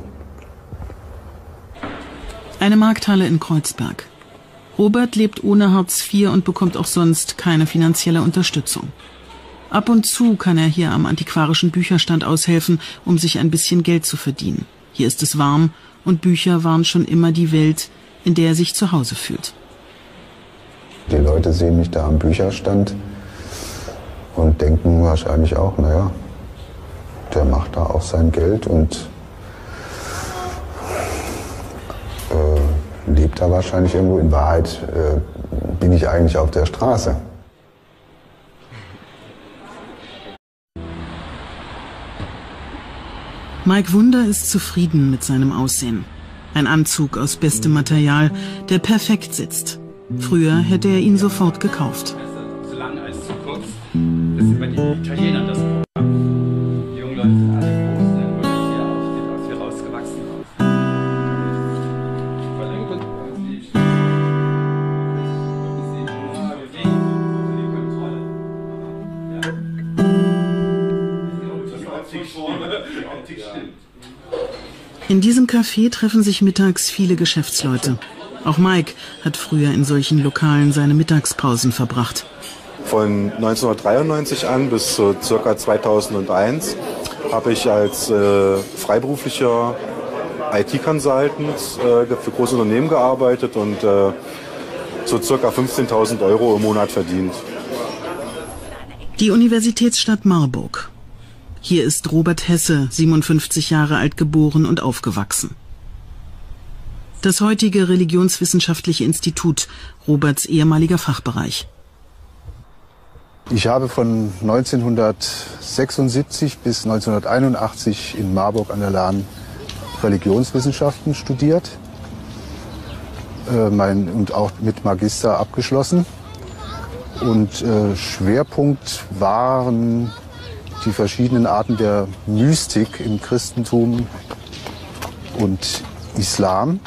Eine Markthalle in Kreuzberg. Robert lebt ohne Hartz vier und bekommt auch sonst keine finanzielle Unterstützung. Ab und zu kann er hier am antiquarischen Bücherstand aushelfen, um sich ein bisschen Geld zu verdienen. Hier ist es warm und Bücher waren schon immer die Welt, in der er sich zu Hause fühlt. Die Leute sehen mich da am Bücherstand und denken wahrscheinlich auch, naja, der macht da auch sein Geld und äh, lebt da wahrscheinlich irgendwo. In Wahrheit äh, bin ich eigentlich auf der Straße. Mike Wunder ist zufrieden mit seinem Aussehen. Ein Anzug aus bestem Material, der perfekt sitzt. Früher hätte er ihn sofort gekauft. Zu lang als zu kurz. Das ist bei den Italienern das Programm. Die jungen Leute sind alle groß, dann wollen hier auf den aus hier rausgewachsen aus. Verlängert und die In diesem Café treffen sich mittags viele Geschäftsleute. Auch Mike hat früher in solchen Lokalen seine Mittagspausen verbracht. Von neunzehnhundertdreiundneunzig an bis zu ca. zweitausendeins habe ich als äh, freiberuflicher I T-Consultant äh, für große Unternehmen gearbeitet und äh, so ca. fünfzehntausend Euro im Monat verdient. Die Universitätsstadt Marburg. Hier ist Robert Hesse, siebenundfünfzig Jahre alt, geboren und aufgewachsen. Das heutige Religionswissenschaftliche Institut, Roberts ehemaliger Fachbereich. Ich habe von neunzehnhundertsechsundsiebzig bis neunzehnhunderteinundachtzig in Marburg an der Lahn Religionswissenschaften studiert äh, mein, und auch mit Magister abgeschlossen. Und äh, Schwerpunkt waren die verschiedenen Arten der Mystik im Christentum und Islam.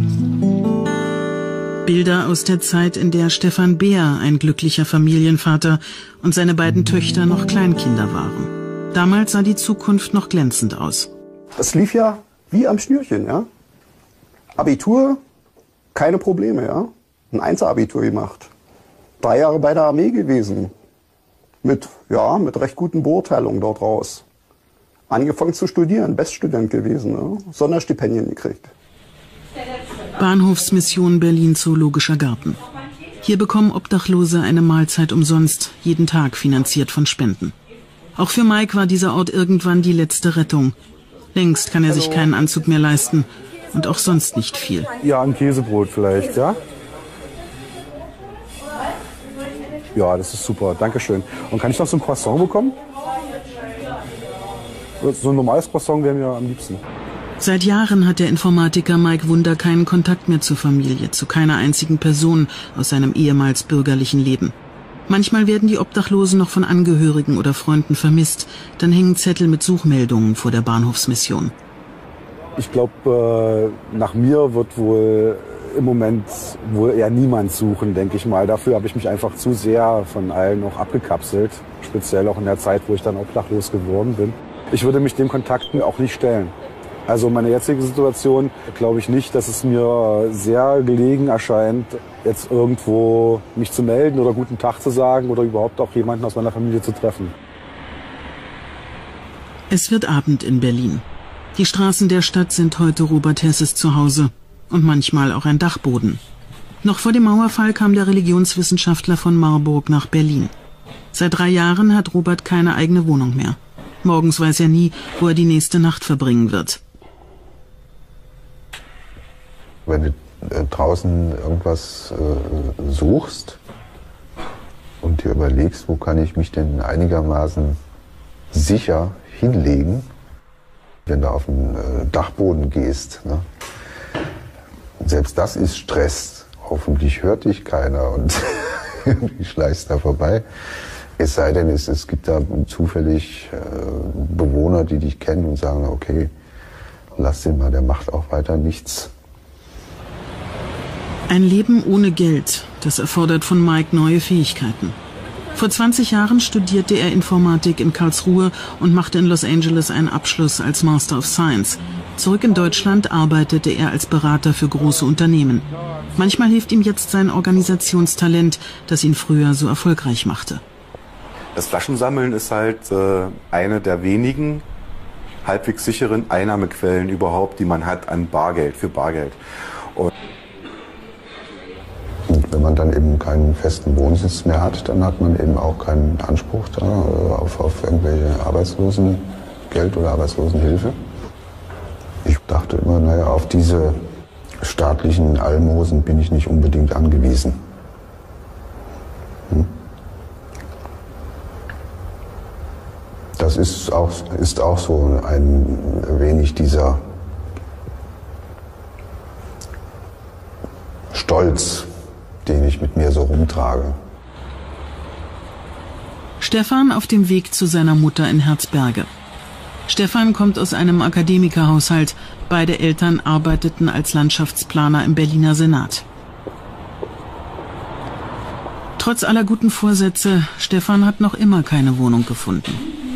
Bilder aus der Zeit, in der Stefan Beer, ein glücklicher Familienvater, und seine beiden Töchter noch Kleinkinder waren. Damals sah die Zukunft noch glänzend aus. Es lief ja wie am Schnürchen, ja. Abitur, keine Probleme, ja. Ein Einzelabitur gemacht. Drei Jahre bei der Armee gewesen. Mit, ja, mit recht guten Beurteilungen dort raus. Angefangen zu studieren, Beststudent gewesen, ja. Sonderstipendien gekriegt. Bahnhofsmission Berlin Zoologischer Garten. Hier bekommen Obdachlose eine Mahlzeit umsonst, jeden Tag finanziert von Spenden. Auch für Mike war dieser Ort irgendwann die letzte Rettung. Längst kann er sich keinen Anzug mehr leisten und auch sonst nicht viel. Ja, ein Käsebrot vielleicht, ja? Ja, das ist super, dankeschön. Und kann ich noch so ein Croissant bekommen? So ein normales Croissant wäre mir am liebsten. Seit Jahren hat der Informatiker Mike Wunder keinen Kontakt mehr zur Familie, zu keiner einzigen Person aus seinem ehemals bürgerlichen Leben. Manchmal werden die Obdachlosen noch von Angehörigen oder Freunden vermisst. Dann hängen Zettel mit Suchmeldungen vor der Bahnhofsmission. Ich glaube, äh, nach mir wird wohl im Moment wohl eher niemand suchen, denke ich mal. Dafür habe ich mich einfach zu sehr von allen auch abgekapselt. Speziell auch in der Zeit, wo ich dann obdachlos geworden bin. Ich würde mich dem Kontakten auch nicht stellen. Also meine jetzige Situation glaube ich nicht, dass es mir sehr gelegen erscheint, jetzt irgendwo mich zu melden oder guten Tag zu sagen oder überhaupt auch jemanden aus meiner Familie zu treffen. Es wird Abend in Berlin. Die Straßen der Stadt sind heute Robert Hesses Zuhause und manchmal auch ein Dachboden. Noch vor dem Mauerfall kam der Religionswissenschaftler von Marburg nach Berlin. Seit drei Jahren hat Robert keine eigene Wohnung mehr. Morgens weiß er nie, wo er die nächste Nacht verbringen wird. Wenn du äh, draußen irgendwas äh, suchst und dir überlegst, wo kann ich mich denn einigermaßen sicher hinlegen, wenn du auf den äh, Dachboden gehst, ne? Selbst das ist Stress. Hoffentlich hört dich keiner und irgendwie schleichst da vorbei. Es sei denn, es, es gibt da zufällig äh, Bewohner, die dich kennen und sagen, okay, lass den mal, der macht auch weiter nichts. Ein Leben ohne Geld, das erfordert von Mike neue Fähigkeiten. Vor zwanzig Jahren studierte er Informatik in Karlsruhe und machte in Los Angeles einen Abschluss als Master of Science. Zurück in Deutschland arbeitete er als Berater für große Unternehmen. Manchmal hilft ihm jetzt sein Organisationstalent, das ihn früher so erfolgreich machte. Das Flaschensammeln ist halt äh, eine der wenigen halbwegs sicheren Einnahmequellen überhaupt, die man hat an Bargeld, für Bargeld. Und Und wenn man dann eben keinen festen Wohnsitz mehr hat, dann hat man eben auch keinen Anspruch da auf, auf irgendwelche Arbeitslosengeld oder Arbeitslosenhilfe. Ich dachte immer, naja, auf diese staatlichen Almosen bin ich nicht unbedingt angewiesen. Hm? Das ist auch, ist auch so ein wenig dieser Stolz, den ich mit mir so rumtrage. Stefan auf dem Weg zu seiner Mutter in Herzberge. Stefan kommt aus einem Akademikerhaushalt. Beide Eltern arbeiteten als Landschaftsplaner im Berliner Senat. Trotz aller guten Vorsätze, Stefan hat noch immer keine Wohnung gefunden.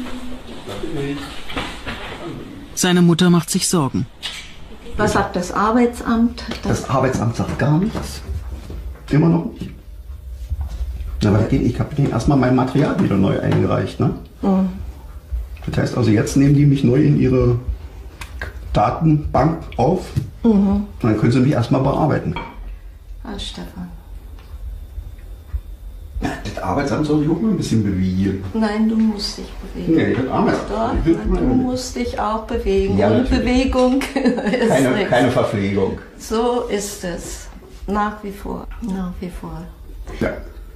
Seine Mutter macht sich Sorgen. Was sagt das Arbeitsamt? Das, das Arbeitsamt sagt gar nichts. Immer noch nicht. Na, aber ich habe denen erstmal mein Material wieder neu eingereicht. Ne? Mhm. Das heißt also, jetzt nehmen die mich neu in ihre Datenbank auf. Mhm. Und dann können sie mich erstmal bearbeiten. Ah, Stefan. Ja, das Arbeitsamt soll sich auch mal ein bisschen bewegen. Nein, du musst dich bewegen. Nee, das Arbeitsamt. Doch, du musst dich auch bewegen. Ja, und Bewegung ist keine, keine Verpflegung. So ist es. Nach wie vor. Nach wie vor. Ja.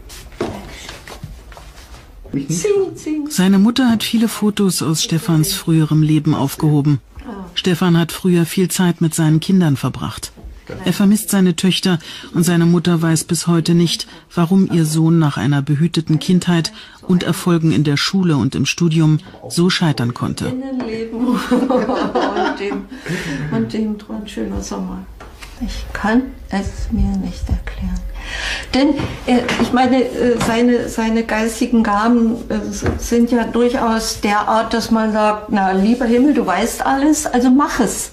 Zing, zing. Seine Mutter hat viele Fotos aus Stefans früherem Leben aufgehoben. Stefan hat früher viel Zeit mit seinen Kindern verbracht. Er vermisst seine Töchter und seine Mutter weiß bis heute nicht, warum ihr Sohn nach einer behüteten Kindheit und Erfolgen in der Schule und im Studium so scheitern konnte. Innenleben und dem, und dem ein schöner Sommer. Ich kann es mir nicht erklären. Denn, äh, ich meine, äh, seine, seine geistigen Gaben äh, sind ja durchaus der Art, dass man sagt, na, lieber Himmel, du weißt alles, also mach es.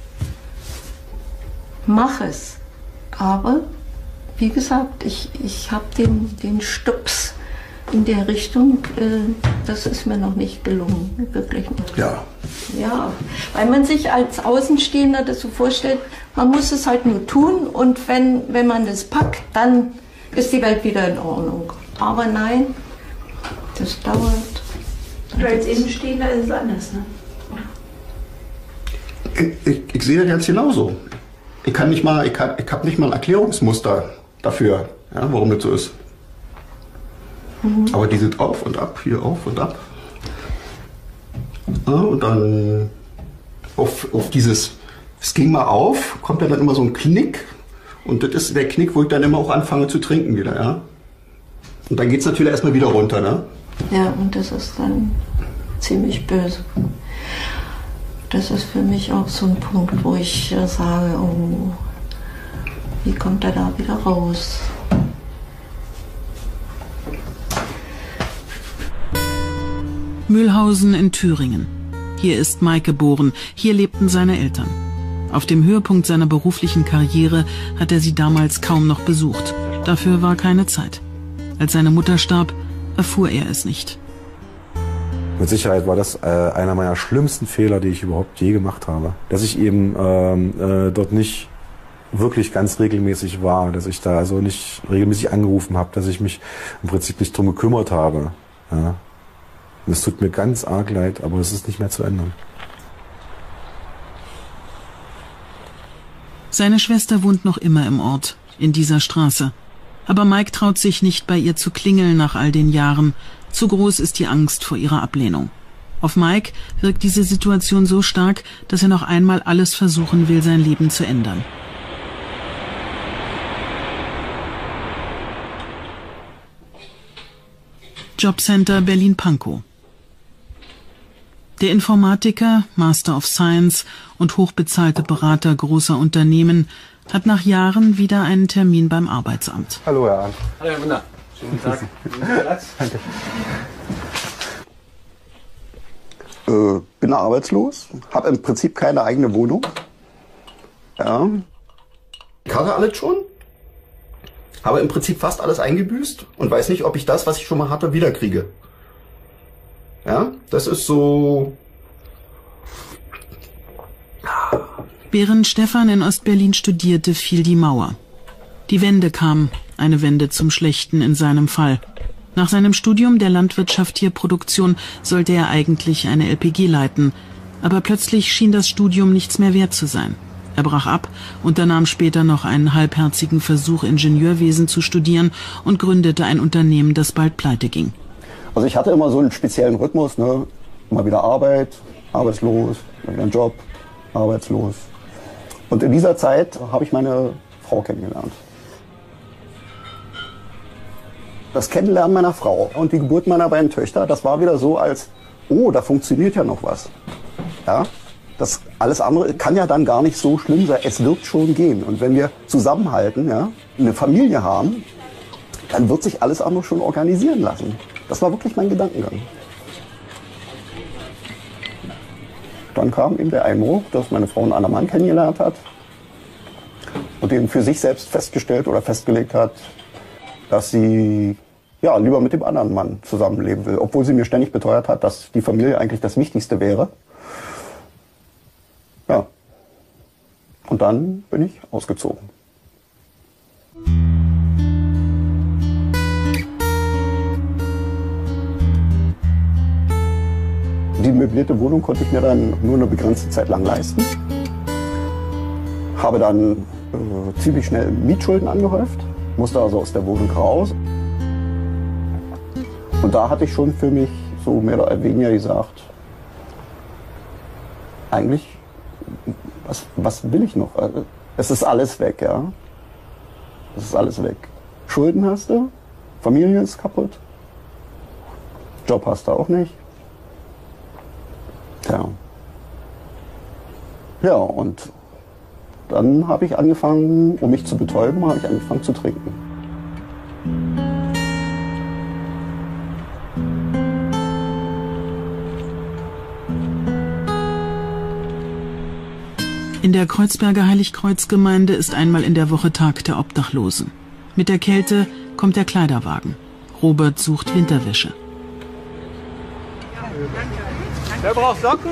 Mach es. Aber, wie gesagt, ich, ich habe den, den Stups in der Richtung, äh, das ist mir noch nicht gelungen, wirklich nicht. Ja. Ja, weil man sich als Außenstehender das so vorstellt, man muss es halt nur tun und wenn, wenn man das packt, dann ist die Welt wieder in Ordnung. Aber nein, das dauert. Und als Innenstehender ist es anders, ne? Ich, ich, ich sehe das jetzt genauso. Ich kann nicht mal, ich, kann, ich habe nicht mal ein Erklärungsmuster dafür, ja, warum das so ist. Mhm. Aber die sind auf und ab, hier auf und ab. Ja, und dann auf, auf dieses, es ging mal auf, kommt dann immer so ein Knick. Und das ist der Knick, wo ich dann immer auch anfange zu trinken wieder, ja. Und dann geht es natürlich erstmal wieder runter, ne? Ja, und das ist dann ziemlich böse. Das ist für mich auch so ein Punkt, wo ich äh, sage, oh, wie kommt er da wieder raus? Mühlhausen in Thüringen. Hier ist Mike geboren, hier lebten seine Eltern. Auf dem Höhepunkt seiner beruflichen Karriere hat er sie damals kaum noch besucht. Dafür war keine Zeit. Als seine Mutter starb, erfuhr er es nicht. Mit Sicherheit war das äh, einer meiner schlimmsten Fehler, die ich überhaupt je gemacht habe. Dass ich eben ähm, äh, dort nicht wirklich ganz regelmäßig war, dass ich da also nicht regelmäßig angerufen habe, dass ich mich im Prinzip nicht drum gekümmert habe. Ja. Und es tut mir ganz arg leid, aber es ist nicht mehr zu ändern. Seine Schwester wohnt noch immer im Ort, in dieser Straße. Aber Mike traut sich nicht, bei ihr zu klingeln nach all den Jahren. Zu groß ist die Angst vor ihrer Ablehnung. Auf Mike wirkt diese Situation so stark, dass er noch einmal alles versuchen will, sein Leben zu ändern. Jobcenter Berlin-Pankow. Der Informatiker, Master of Science und hochbezahlte Berater großer Unternehmen hat nach Jahren wieder einen Termin beim Arbeitsamt. Hallo, Herr Arndt. Hallo, Herr Wunder. Schönen Tag. Danke. Äh, bin arbeitslos, habe im Prinzip keine eigene Wohnung. Ja. Ich hatte alles schon, habe im Prinzip fast alles eingebüßt und weiß nicht, ob ich das, was ich schon mal hatte, wiederkriege. Ja, das ist so. Während Stefan in Ostberlin studierte, fiel die Mauer. Die Wende kam, eine Wende zum Schlechten in seinem Fall. Nach seinem Studium der Landwirtschaft-Tierproduktion sollte er eigentlich eine L P G leiten. Aber plötzlich schien das Studium nichts mehr wert zu sein. Er brach ab, unternahm später noch einen halbherzigen Versuch, Ingenieurwesen zu studieren und gründete ein Unternehmen, das bald pleite ging. Also ich hatte immer so einen speziellen Rhythmus, ne? Immer wieder Arbeit, arbeitslos, wieder ein Job, arbeitslos. Und in dieser Zeit habe ich meine Frau kennengelernt. Das Kennenlernen meiner Frau und die Geburt meiner beiden Töchter, das war wieder so als, oh, da funktioniert ja noch was. Ja, das alles andere kann ja dann gar nicht so schlimm sein. Es wird schon gehen. Und wenn wir zusammenhalten, ja, eine Familie haben, dann wird sich alles andere schon organisieren lassen. Das war wirklich mein Gedankengang. Dann kam eben der Einbruch, dass meine Frau einen anderen Mann kennengelernt hat und eben für sich selbst festgestellt oder festgelegt hat, dass sie ja, lieber mit dem anderen Mann zusammenleben will, obwohl sie mir ständig beteuert hat, dass die Familie eigentlich das Wichtigste wäre. Ja. Und dann bin ich ausgezogen. Die möblierte Wohnung konnte ich mir dann nur eine begrenzte Zeit lang leisten. Habe dann äh, ziemlich schnell Mietschulden angehäuft, musste also aus der Wohnung raus. Und da hatte ich schon für mich so mehr oder weniger gesagt, eigentlich, was, was will ich noch? Es ist alles weg, ja. Es ist alles weg. Schulden hast du, Familie ist kaputt, Job hast du auch nicht. Ja. Ja, und dann habe ich angefangen, um mich zu betäuben, habe ich angefangen zu trinken. In der Kreuzberger Heiligkreuzgemeinde ist einmal in der Woche Tag der Obdachlosen. Mit der Kälte kommt der Kleiderwagen. Robert sucht Winterwäsche. Wer braucht Socken?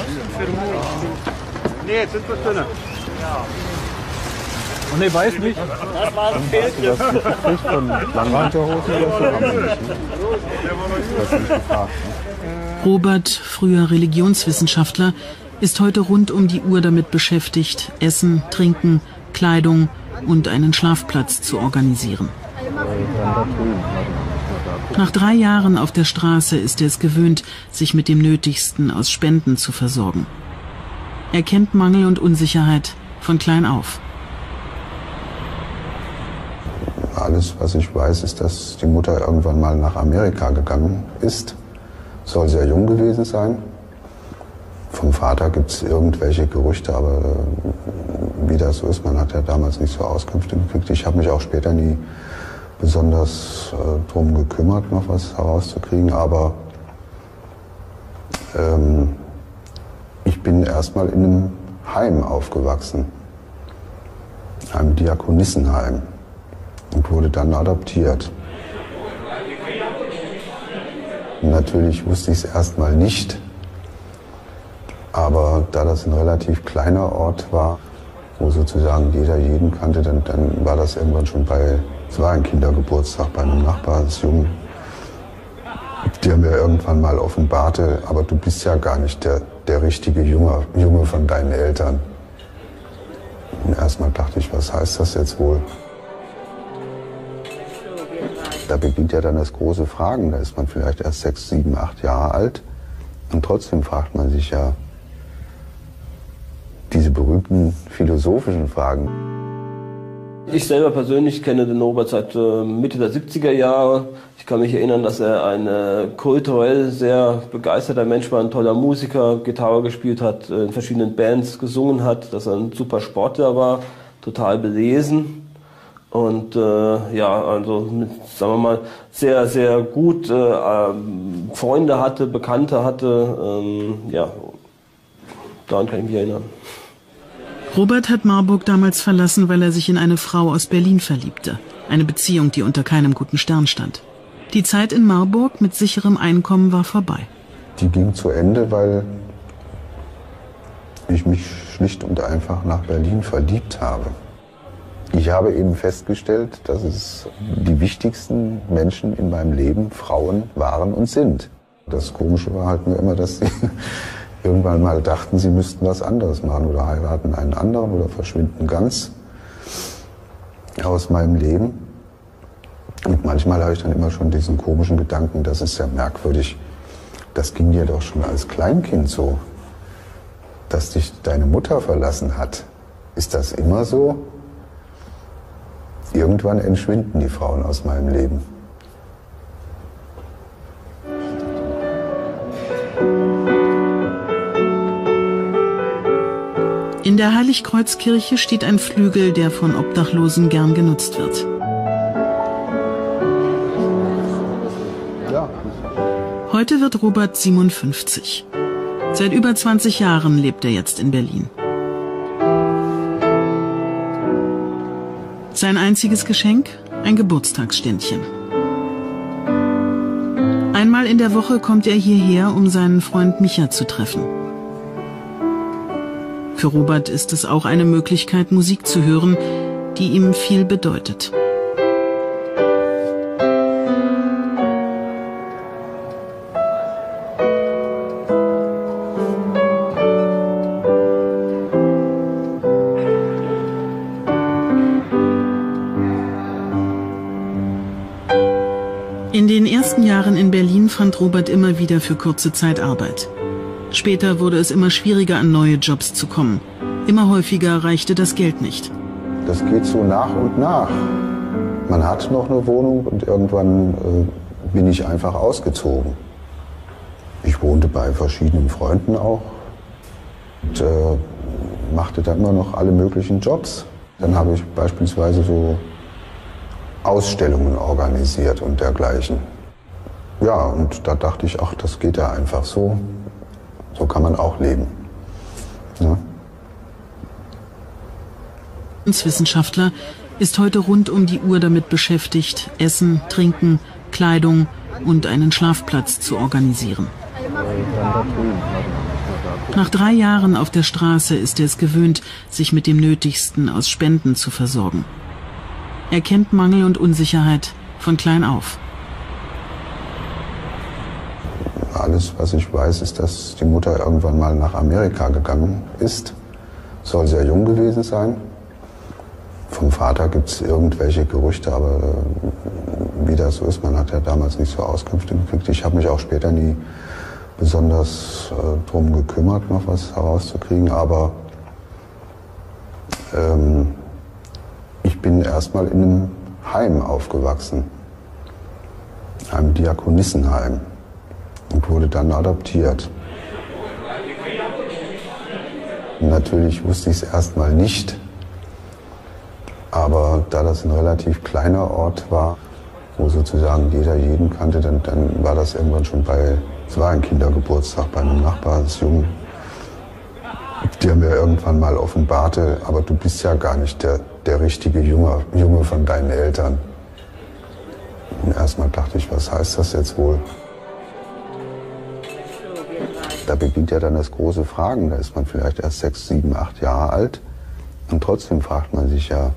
Nee, jetzt sind wir dünne. Und nee, weiß nicht. Das war ein Fehlgriff. Robert, früher Religionswissenschaftler, ist heute rund um die Uhr damit beschäftigt, Essen, Trinken, Kleidung und einen Schlafplatz zu organisieren. Nach drei Jahren auf der Straße ist er es gewöhnt, sich mit dem Nötigsten aus Spenden zu versorgen. Er kennt Mangel und Unsicherheit von klein auf. Alles, was ich weiß, ist, dass die Mutter irgendwann mal nach Amerika gegangen ist. Soll sehr jung gewesen sein. Vom Vater gibt es irgendwelche Gerüchte, aber äh, wie das so ist, man hat ja damals nicht so Auskünfte gekriegt. Ich habe mich auch später nie besonders äh, drum gekümmert, noch was herauszukriegen, aber ähm, ich bin erstmal in einem Heim aufgewachsen, einem Diakonissenheim, und wurde dann adoptiert. Natürlich wusste ich es erstmal nicht, aber da das ein relativ kleiner Ort war, wo sozusagen jeder jeden kannte, dann, dann war das irgendwann schon bei, es war ein Kindergeburtstag bei einem Nachbarsjungen, der mir irgendwann mal offenbarte, aber du bist ja gar nicht der, der richtige Junge, Junge von deinen Eltern. Und erstmal dachte ich, was heißt das jetzt wohl? Da beginnt ja dann das große Fragen. Da ist man vielleicht erst sechs, sieben, acht Jahre alt. Und trotzdem fragt man sich ja diese berühmten philosophischen Fragen. Ich selber persönlich kenne den Robert seit äh, Mitte der siebziger Jahre. Ich kann mich erinnern, dass er ein äh, kulturell sehr begeisterter Mensch war, ein toller Musiker, Gitarre gespielt hat, äh, in verschiedenen Bands gesungen hat, dass er ein super Sportler war, total belesen. Und äh, ja, also mit, sagen wir mal, sehr, sehr gut äh, äh, Freunde hatte, Bekannte hatte. Ähm, ja, daran kann ich mich erinnern. Robert hat Marburg damals verlassen, weil er sich in eine Frau aus Berlin verliebte. Eine Beziehung, die unter keinem guten Stern stand. Die Zeit in Marburg mit sicherem Einkommen war vorbei. Die ging zu Ende, weil ich mich schlicht und einfach nach Berlin verliebt habe. Ich habe eben festgestellt, dass es die wichtigsten Menschen in meinem Leben Frauen waren und sind. Das Komische war halt nur immer, dass sie irgendwann mal dachten, sie müssten was anderes machen oder heiraten einen anderen oder verschwinden ganz aus meinem Leben. Und manchmal habe ich dann immer schon diesen komischen Gedanken, das ist ja merkwürdig, das ging dir doch schon als Kleinkind so, dass dich deine Mutter verlassen hat. Ist das immer so? Irgendwann entschwinden die Frauen aus meinem Leben. In der Heiligkreuzkirche steht ein Flügel, der von Obdachlosen gern genutzt wird. Ja. Heute wird Robert siebenundfünfzig. Seit über zwanzig Jahren lebt er jetzt in Berlin. Sein einziges Geschenk? Ein Geburtstagsständchen. Einmal in der Woche kommt er hierher, um seinen Freund Micha zu treffen. Für Robert ist es auch eine Möglichkeit, Musik zu hören, die ihm viel bedeutet. In den ersten Jahren in Berlin fand Robert immer wieder für kurze Zeit Arbeit. Später wurde es immer schwieriger, an neue Jobs zu kommen. Immer häufiger reichte das Geld nicht. Das geht so nach und nach. Man hat noch eine Wohnung und irgendwann äh, bin ich einfach ausgezogen. Ich wohnte bei verschiedenen Freunden auch und äh, machte dann immer noch alle möglichen Jobs. Dann habe ich beispielsweise so Ausstellungen organisiert und dergleichen. Ja, und da dachte ich, ach, das geht ja einfach so. So kann man auch leben. Ja. Der Wissenschaftler ist heute rund um die Uhr damit beschäftigt, Essen, Trinken, Kleidung und einen Schlafplatz zu organisieren. Nach drei Jahren auf der Straße ist er es gewöhnt, sich mit dem Nötigsten aus Spenden zu versorgen. Er kennt Mangel und Unsicherheit von klein auf. Alles, was ich weiß, ist, dass die Mutter irgendwann mal nach Amerika gegangen ist. Soll sehr jung gewesen sein. Vom Vater gibt es irgendwelche Gerüchte, aber äh, wie das so ist, man hat ja damals nicht so Auskünfte gekriegt. Ich habe mich auch später nie besonders äh, drum gekümmert, noch was herauszukriegen, aber ähm, ich bin erstmal in einem Heim aufgewachsen, einem Diakonissenheim, und wurde dann adoptiert. Natürlich wusste ich es erstmal nicht, aber da das ein relativ kleiner Ort war, wo sozusagen jeder jeden kannte, dann, dann war das irgendwann schon bei, es war ein Kindergeburtstag bei einem Nachbarsjungen, der mir irgendwann mal offenbarte, aber du bist ja gar nicht der, der richtige Junge, Junge von deinen Eltern. Und erstmal dachte ich, was heißt das jetzt wohl? Da beginnt ja dann das große Fragen. Da ist man vielleicht erst sechs, sieben, acht Jahre alt. Und trotzdem fragt man sich ja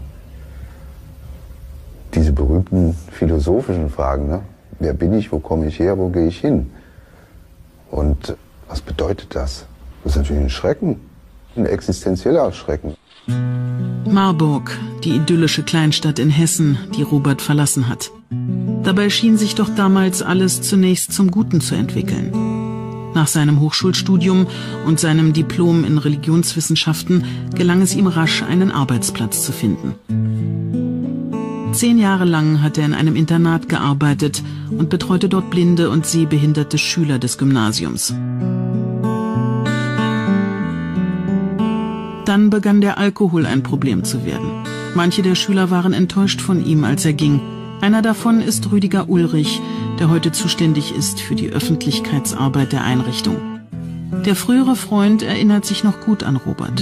diese berühmten philosophischen Fragen. Ne? Wer bin ich, wo komme ich her, wo gehe ich hin? Und was bedeutet das? Das ist natürlich ein Schrecken. Ein existenzieller Schrecken. Marburg, die idyllische Kleinstadt in Hessen, die Robert verlassen hat. Dabei schien sich doch damals alles zunächst zum Guten zu entwickeln. Nach seinem Hochschulstudium und seinem Diplom in Religionswissenschaften gelang es ihm rasch, einen Arbeitsplatz zu finden. Zehn Jahre lang hat er in einem Internat gearbeitet und betreute dort blinde und sehbehinderte Schüler des Gymnasiums. Dann begann der Alkohol ein Problem zu werden. Manche der Schüler waren enttäuscht von ihm, als er ging. Einer davon ist Rüdiger Ulrich, der heute zuständig ist für die Öffentlichkeitsarbeit der Einrichtung. Der frühere Freund erinnert sich noch gut an Robert.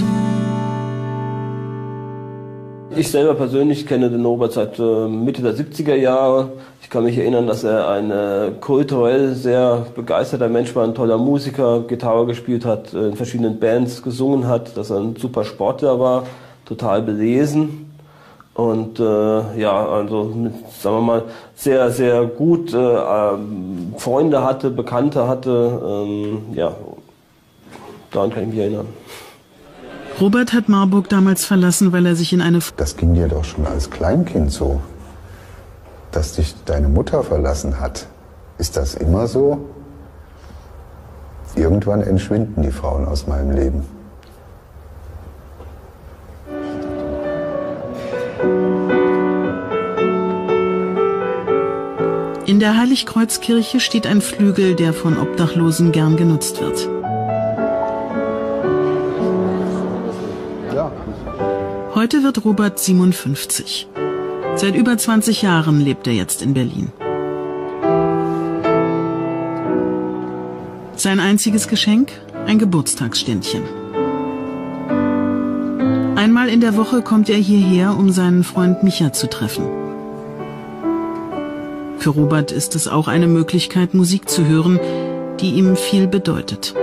Ich selber persönlich kenne den Robert seit äh, Mitte der siebziger Jahre. Ich kann mich erinnern, dass er ein äh, kulturell sehr begeisterter Mensch war, ein toller Musiker, Gitarre gespielt hat, äh, in verschiedenen Bands gesungen hat, dass er ein super Sportler war, total belesen und äh, ja, also mit, sagen wir mal, sehr, sehr gut äh, äh, Freunde hatte, Bekannte hatte, ähm, ja, daran kann ich mich erinnern. Robert hat Marburg damals verlassen, weil er sich in eine... Das ging dir doch schon als Kleinkind so, dass dich deine Mutter verlassen hat. Ist das immer so? Irgendwann entschwinden die Frauen aus meinem Leben. In der Heiligkreuzkirche steht ein Flügel, der von Obdachlosen gern genutzt wird. Heute wird Robert siebenundfünfzig. Seit über zwanzig Jahren lebt er jetzt in Berlin. Sein einziges Geschenk? Ein Geburtstagsständchen. Einmal in der Woche kommt er hierher, um seinen Freund Micha zu treffen. Für Robert ist es auch eine Möglichkeit, Musik zu hören, die ihm viel bedeutet.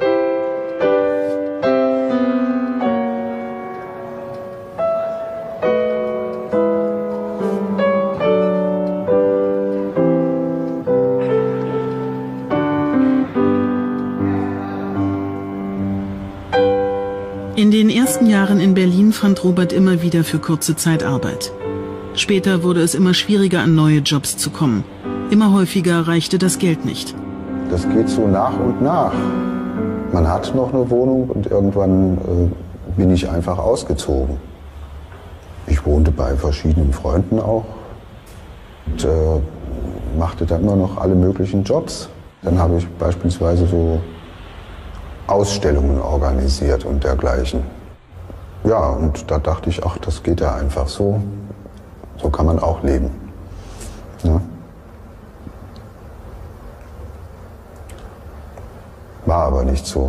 In den ersten Jahren in Berlin fand Robert immer wieder für kurze Zeit Arbeit. Später wurde es immer schwieriger, an neue Jobs zu kommen. Immer häufiger reichte das Geld nicht. Das geht so nach und nach. Man hat noch eine Wohnung und irgendwann äh, bin ich einfach ausgezogen. Ich wohnte bei verschiedenen Freunden auch und äh, machte dann immer noch alle möglichen Jobs. Dann habe ich beispielsweise so Ausstellungen organisiert und dergleichen. Ja, und da dachte ich, ach, das geht ja einfach so. So kann man auch leben. Ja. War aber nicht so.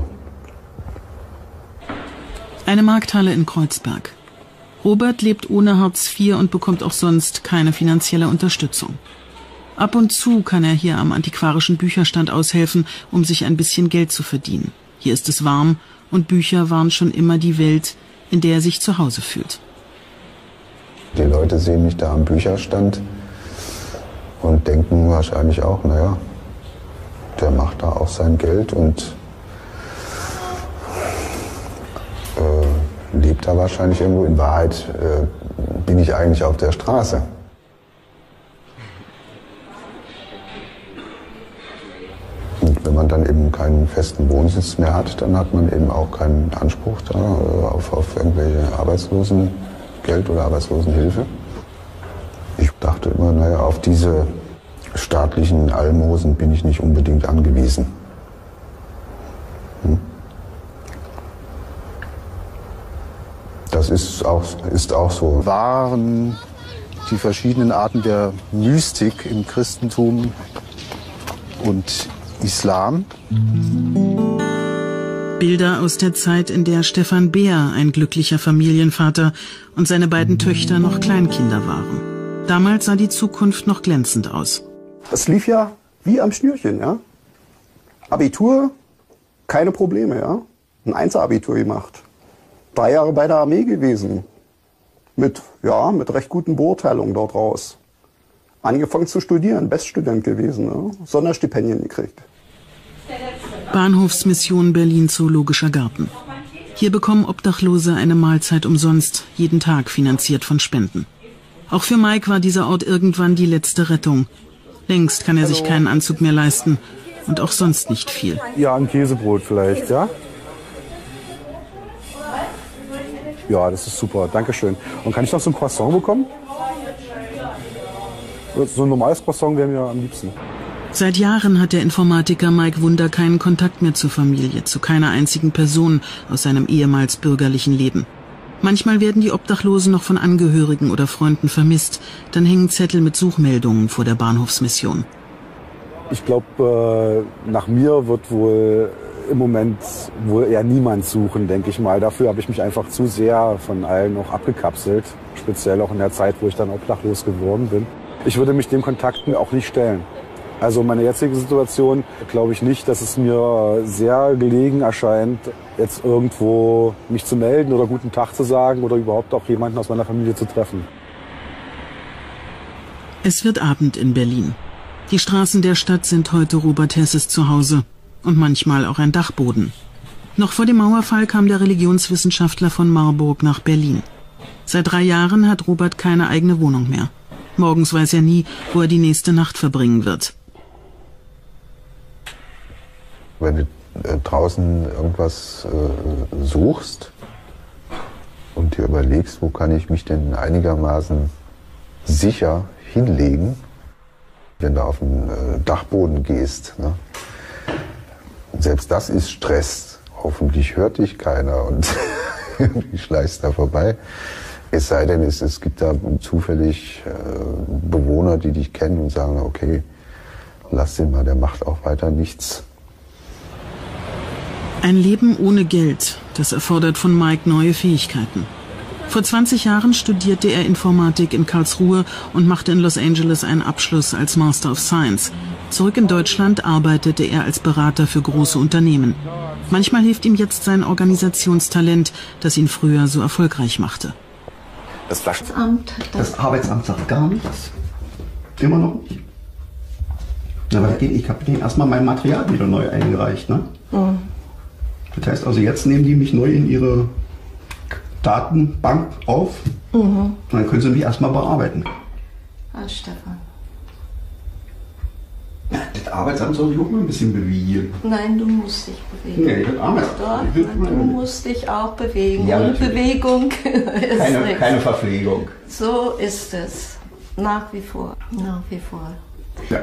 Eine Markthalle in Kreuzberg. Robert lebt ohne Hartz vier und bekommt auch sonst keine finanzielle Unterstützung. Ab und zu kann er hier am antiquarischen Bücherstand aushelfen, um sich ein bisschen Geld zu verdienen. Hier ist es warm und Bücher waren schon immer die Welt, in der er sich zu Hause fühlt. Die Leute sehen mich da am Bücherstand und denken wahrscheinlich auch, naja, der macht da auch sein Geld und äh, lebt da wahrscheinlich irgendwo. In Wahrheit äh, bin ich eigentlich auf der Straße. Und wenn man dann eben keinen festen Wohnsitz mehr hat, dann hat man eben auch keinen Anspruch da auf, auf irgendwelche Arbeitslosengeld oder Arbeitslosenhilfe. Ich dachte immer, naja, auf diese staatlichen Almosen bin ich nicht unbedingt angewiesen. Hm? Das ist auch, ist auch so. Waren die verschiedenen Arten der Mystik im Christentum und Islam. Bilder aus der Zeit, in der Stefan Beer ein glücklicher Familienvater und seine beiden Töchter noch Kleinkinder waren. Damals sah die Zukunft noch glänzend aus. Es lief ja wie am Schnürchen, ja. Abitur, keine Probleme, ja. Ein Einser-Abitur gemacht. Drei Jahre bei der Armee gewesen. Mit, ja, mit recht guten Beurteilungen dort raus. Angefangen zu studieren, Beststudent gewesen, ja. Sonderstipendien gekriegt. Bahnhofsmission Berlin Zoologischer Garten. Hier bekommen Obdachlose eine Mahlzeit umsonst, jeden Tag finanziert von Spenden. Auch für Mike war dieser Ort irgendwann die letzte Rettung. Längst kann er sich keinen Anzug mehr leisten und auch sonst nicht viel. Ja, ein Käsebrot vielleicht, ja? Ja, das ist super, Dankeschön. Und kann ich noch so ein Croissant bekommen? So ein normales Croissant wäre mir am liebsten. Seit Jahren hat der Informatiker Mike Wunder keinen Kontakt mehr zur Familie, zu keiner einzigen Person aus seinem ehemals bürgerlichen Leben. Manchmal werden die Obdachlosen noch von Angehörigen oder Freunden vermisst. Dann hängen Zettel mit Suchmeldungen vor der Bahnhofsmission. Ich glaube, äh, nach mir wird wohl im Moment wohl eher niemand suchen, denke ich mal. Dafür habe ich mich einfach zu sehr von allen noch abgekapselt. Speziell auch in der Zeit, wo ich dann obdachlos geworden bin. Ich würde mich dem Kontakten auch nicht stellen. Also meine jetzige Situation glaube ich nicht, dass es mir sehr gelegen erscheint, jetzt irgendwo mich zu melden oder guten Tag zu sagen oder überhaupt auch jemanden aus meiner Familie zu treffen. Es wird Abend in Berlin. Die Straßen der Stadt sind heute Robert Hesses Zuhause und manchmal auch ein Dachboden. Noch vor dem Mauerfall kam der Religionswissenschaftler von Marburg nach Berlin. Seit drei Jahren hat Robert keine eigene Wohnung mehr. Morgens weiß er nie, wo er die nächste Nacht verbringen wird. Wenn du äh, draußen irgendwas äh, suchst und dir überlegst, wo kann ich mich denn einigermaßen sicher hinlegen, wenn du auf den äh, Dachboden gehst, ne? Selbst das ist Stress. Hoffentlich hört dich keiner und du schleichst da vorbei. Es sei denn, es, es gibt da zufällig äh, Bewohner, die dich kennen und sagen, okay, lass den mal, der macht auch weiter nichts. Ein Leben ohne Geld, das erfordert von Mike neue Fähigkeiten. Vor zwanzig Jahren studierte er Informatik in Karlsruhe und machte in Los Angeles einen Abschluss als Master of Science. Zurück in Deutschland arbeitete er als Berater für große Unternehmen. Manchmal hilft ihm jetzt sein Organisationstalent, das ihn früher so erfolgreich machte. Das Flaschenamt, das Arbeitsamt sagt gar nichts. Immer noch nicht. Na, weil ich habe denen erstmal mein Material wieder neu eingereicht. Ne? Mhm. Das heißt also, jetzt nehmen die mich neu in ihre Datenbank auf. Mhm. Und dann können sie mich erstmal bearbeiten. Ah, Stefan. Ja, das Arbeitsamt soll sich auch mal ein bisschen bewegen. Nein, du musst dich bewegen. Nee, das Arbeitsamt. Doch, du musst dich auch bewegen. Ja, und Bewegung ist keine, nichts. keine Verpflegung. So ist es. Nach wie vor. Nach wie vor. Ja.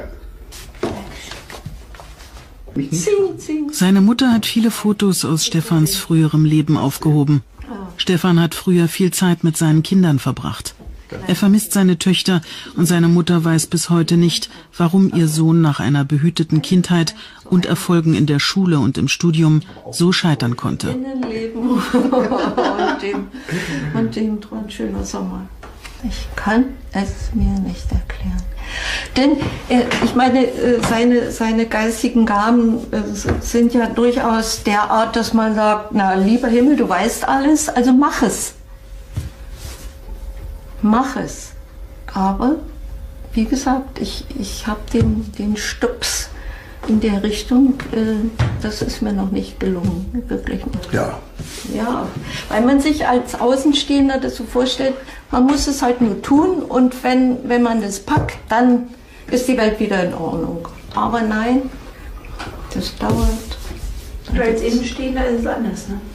Zing, zing. Seine Mutter hat viele Fotos aus Stefans früherem Leben aufgehoben. Stefan hat früher viel Zeit mit seinen Kindern verbracht. Er vermisst seine Töchter und seine Mutter weiß bis heute nicht, warum ihr Sohn nach einer behüteten Kindheit und Erfolgen in der Schule und im Studium so scheitern konnte. Innenleben und dem, und dem ein schöner Sommer. Ich kann es mir nicht erklären. Denn, äh, ich meine, äh, seine, seine geistigen Gaben äh, sind ja durchaus der Art, dass man sagt, na, lieber Himmel, du weißt alles, also mach es. Mach es. Aber, wie gesagt, ich, ich habe den, den Stups in der Richtung, äh, das ist mir noch nicht gelungen, wirklich nicht. Ja. Ja, weil man sich als Außenstehender das so vorstellt, man muss es halt nur tun und wenn, wenn man das packt, dann ist die Welt wieder in Ordnung. Aber nein, das dauert. Und als Innenstehender ist es anders, ne?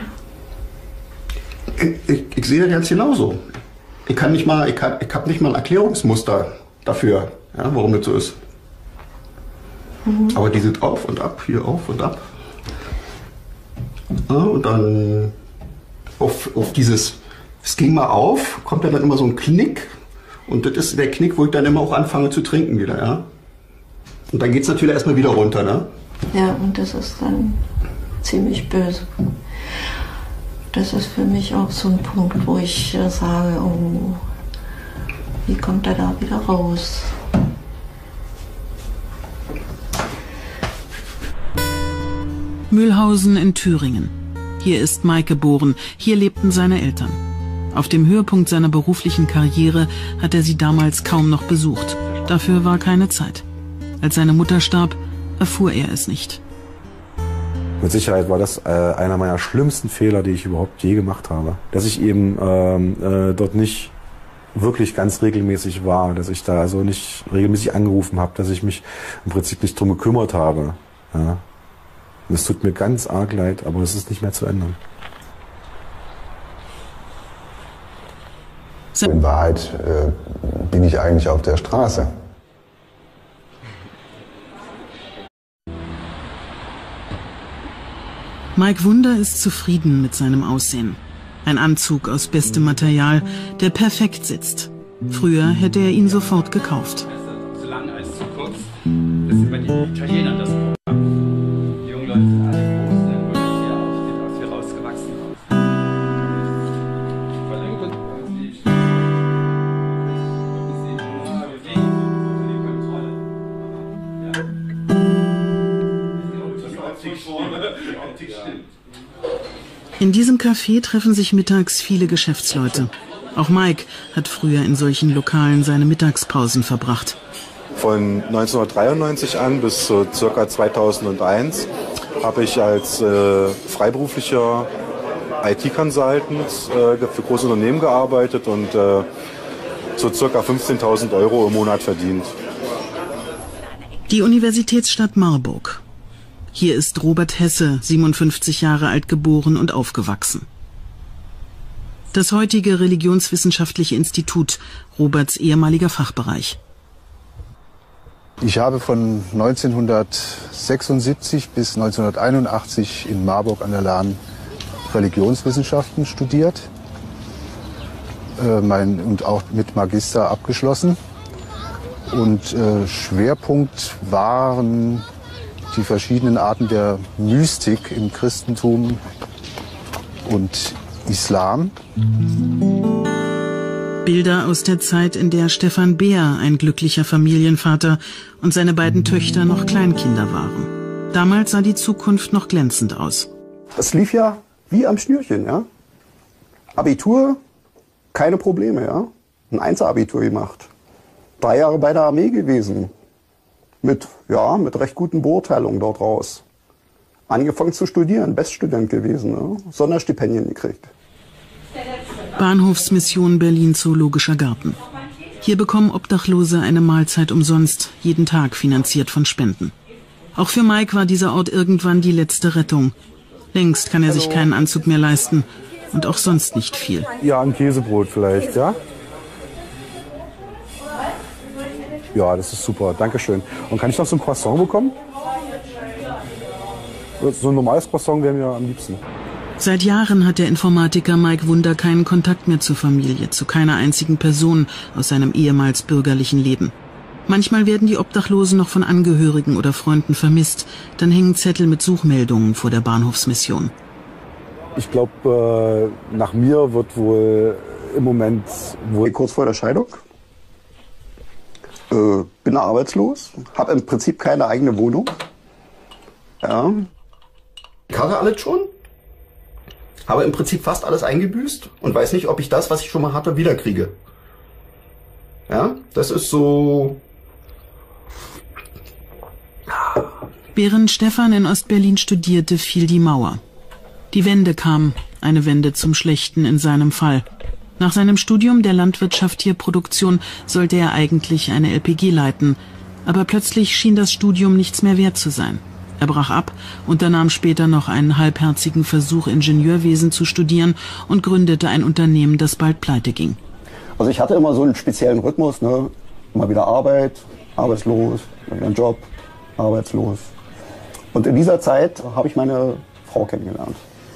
Ich, ich, ich sehe das jetzt genauso. Ich kann nicht mal, ich, kann, ich habe nicht mal ein Erklärungsmuster dafür, ja, warum das so ist. Mhm. Aber die sind auf und ab, hier auf und ab. Ja, und dann auf, auf dieses, es ging mal auf, kommt dann immer so ein Knick. Und das ist der Knick, wo ich dann immer auch anfange zu trinken wieder, ja. Und dann geht es natürlich erstmal wieder runter, ne? Ja, und das ist dann ziemlich böse. Das ist für mich auch so ein Punkt, wo ich äh, sage, oh, wie kommt er da wieder raus? Mühlhausen in Thüringen. Hier ist Mike geboren, hier lebten seine Eltern. Auf dem Höhepunkt seiner beruflichen Karriere hat er sie damals kaum noch besucht. Dafür war keine Zeit. Als seine Mutter starb, erfuhr er es nicht. Mit Sicherheit war das äh, einer meiner schlimmsten Fehler, die ich überhaupt je gemacht habe. Dass ich eben ähm, äh, dort nicht wirklich ganz regelmäßig war, dass ich da also nicht regelmäßig angerufen habe, dass ich mich im Prinzip nicht drum gekümmert habe. Ja. Es tut mir ganz arg leid, aber es ist nicht mehr zu ändern. In Wahrheit äh, bin ich eigentlich auf der Straße. Mike Wunder ist zufrieden mit seinem Aussehen. Ein Anzug aus bestem Material, der perfekt sitzt. Früher hätte er ihn sofort gekauft. Zu lang als zu kurz. Das sind bei den Italienern das Programm. Die jungen Leute sind alle groß, dann wird hier auf den aus hier rausgewachsen. Verlängert und die Optik stimmt. In diesem Café treffen sich mittags viele Geschäftsleute. Auch Mike hat früher in solchen Lokalen seine Mittagspausen verbracht. Von neunzehnhundertdreiundneunzig an bis zu ca. zweitausendeins habe ich als äh, freiberuflicher I T-Consultant äh, für große Unternehmen gearbeitet und äh, so ca. fünfzehntausend Euro im Monat verdient. Die Universitätsstadt Marburg. Hier ist Robert Hesse, siebenundfünfzig Jahre alt, geboren und aufgewachsen. Das heutige Religionswissenschaftliche Institut, Roberts ehemaliger Fachbereich. Ich habe von neunzehnhundertsechsundsiebzig bis neunzehnhunderteinundachtzig in Marburg an der Lahn Religionswissenschaften studiert äh, mein, und auch mit Magister abgeschlossen. Und äh, Schwerpunkt waren die verschiedenen Arten der Mystik im Christentum und Islam. Bilder aus der Zeit, in der Stefan Beer, ein glücklicher Familienvater, und seine beiden Töchter noch Kleinkinder waren. Damals sah die Zukunft noch glänzend aus. Das lief ja wie am Schnürchen, ja. Abitur, keine Probleme, ja. Ein Einser-Abitur gemacht. Drei Jahre bei der Armee gewesen. Mit, ja, mit recht guten Beurteilungen dort raus. Angefangen zu studieren, Beststudent gewesen, ja? Sonderstipendien gekriegt. Bahnhofsmission Berlin Zoologischer Garten. Hier bekommen Obdachlose eine Mahlzeit umsonst, jeden Tag finanziert von Spenden. Auch für Mike war dieser Ort irgendwann die letzte Rettung. Längst kann er sich keinen Anzug mehr leisten und auch sonst nicht viel. Ja, ein Käsebrot vielleicht, ja? Ja, das ist super, Dankeschön. Und kann ich noch so ein Croissant bekommen? So ein normales Croissant wäre mir am liebsten. Seit Jahren hat der Informatiker Mike Wunder keinen Kontakt mehr zur Familie, zu keiner einzigen Person aus seinem ehemals bürgerlichen Leben. Manchmal werden die Obdachlosen noch von Angehörigen oder Freunden vermisst. Dann hängen Zettel mit Suchmeldungen vor der Bahnhofsmission. Ich glaube, äh, nach mir wird wohl im Moment... Wohl kurz vor der Scheidung. Äh, bin arbeitslos, habe im Prinzip keine eigene Wohnung. Ja. Ich hatte alles schon, habe im Prinzip fast alles eingebüßt und weiß nicht, ob ich das, was ich schon mal hatte, wiederkriege. Ja, das ist so... Während Stefan in Ostberlin studierte, fiel die Mauer. Die Wende kam, eine Wende zum Schlechten in seinem Fall. Nach seinem Studium der Landwirtschaft-Tierproduktion sollte er eigentlich eine L P G leiten. Aber plötzlich schien das Studium nichts mehr wert zu sein. Er brach ab, unternahm später noch einen halbherzigen Versuch, Ingenieurwesen zu studieren und gründete ein Unternehmen, das bald pleite ging. Also ich hatte immer so einen speziellen Rhythmus, ne? Immer wieder Arbeit, arbeitslos, wieder ein Job, arbeitslos. Und in dieser Zeit habe ich meine Frau kennengelernt.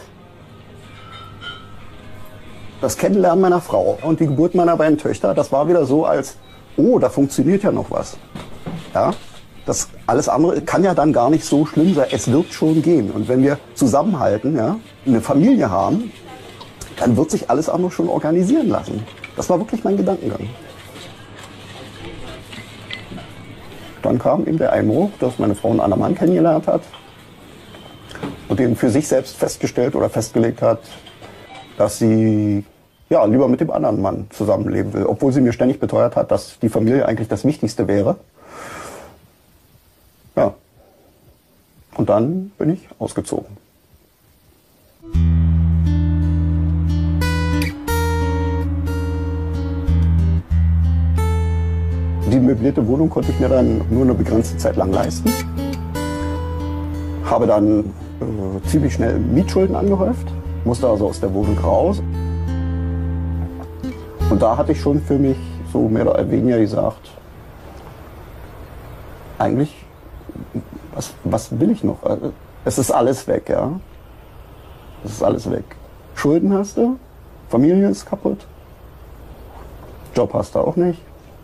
Das Kennenlernen meiner Frau und die Geburt meiner beiden Töchter, das war wieder so als, oh, da funktioniert ja noch was. Ja, das alles andere kann ja dann gar nicht so schlimm sein. Es wird schon gehen. Und wenn wir zusammenhalten, ja, eine Familie haben, dann wird sich alles andere schon organisieren lassen. Das war wirklich mein Gedankengang. Dann kam eben der Einbruch, dass meine Frau einen anderen Mann kennengelernt hat und eben für sich selbst festgestellt oder festgelegt hat, dass sie ja, lieber mit dem anderen Mann zusammenleben will, obwohl sie mir ständig beteuert hat, dass die Familie eigentlich das Wichtigste wäre. Ja. Und Und dann bin ich ausgezogen. Die möblierte Wohnung konnte ich mir dann nur eine begrenzte Zeit lang leisten. Habe dann äh, ziemlich schnell Mietschulden angehäuft, musste also aus der Wohnung raus. Und da hatte ich schon für mich so mehr oder weniger gesagt, eigentlich, was, was will ich noch? Es ist alles weg, ja. Es ist alles weg. Schulden hast du, Familie ist kaputt, Job hast du auch nicht.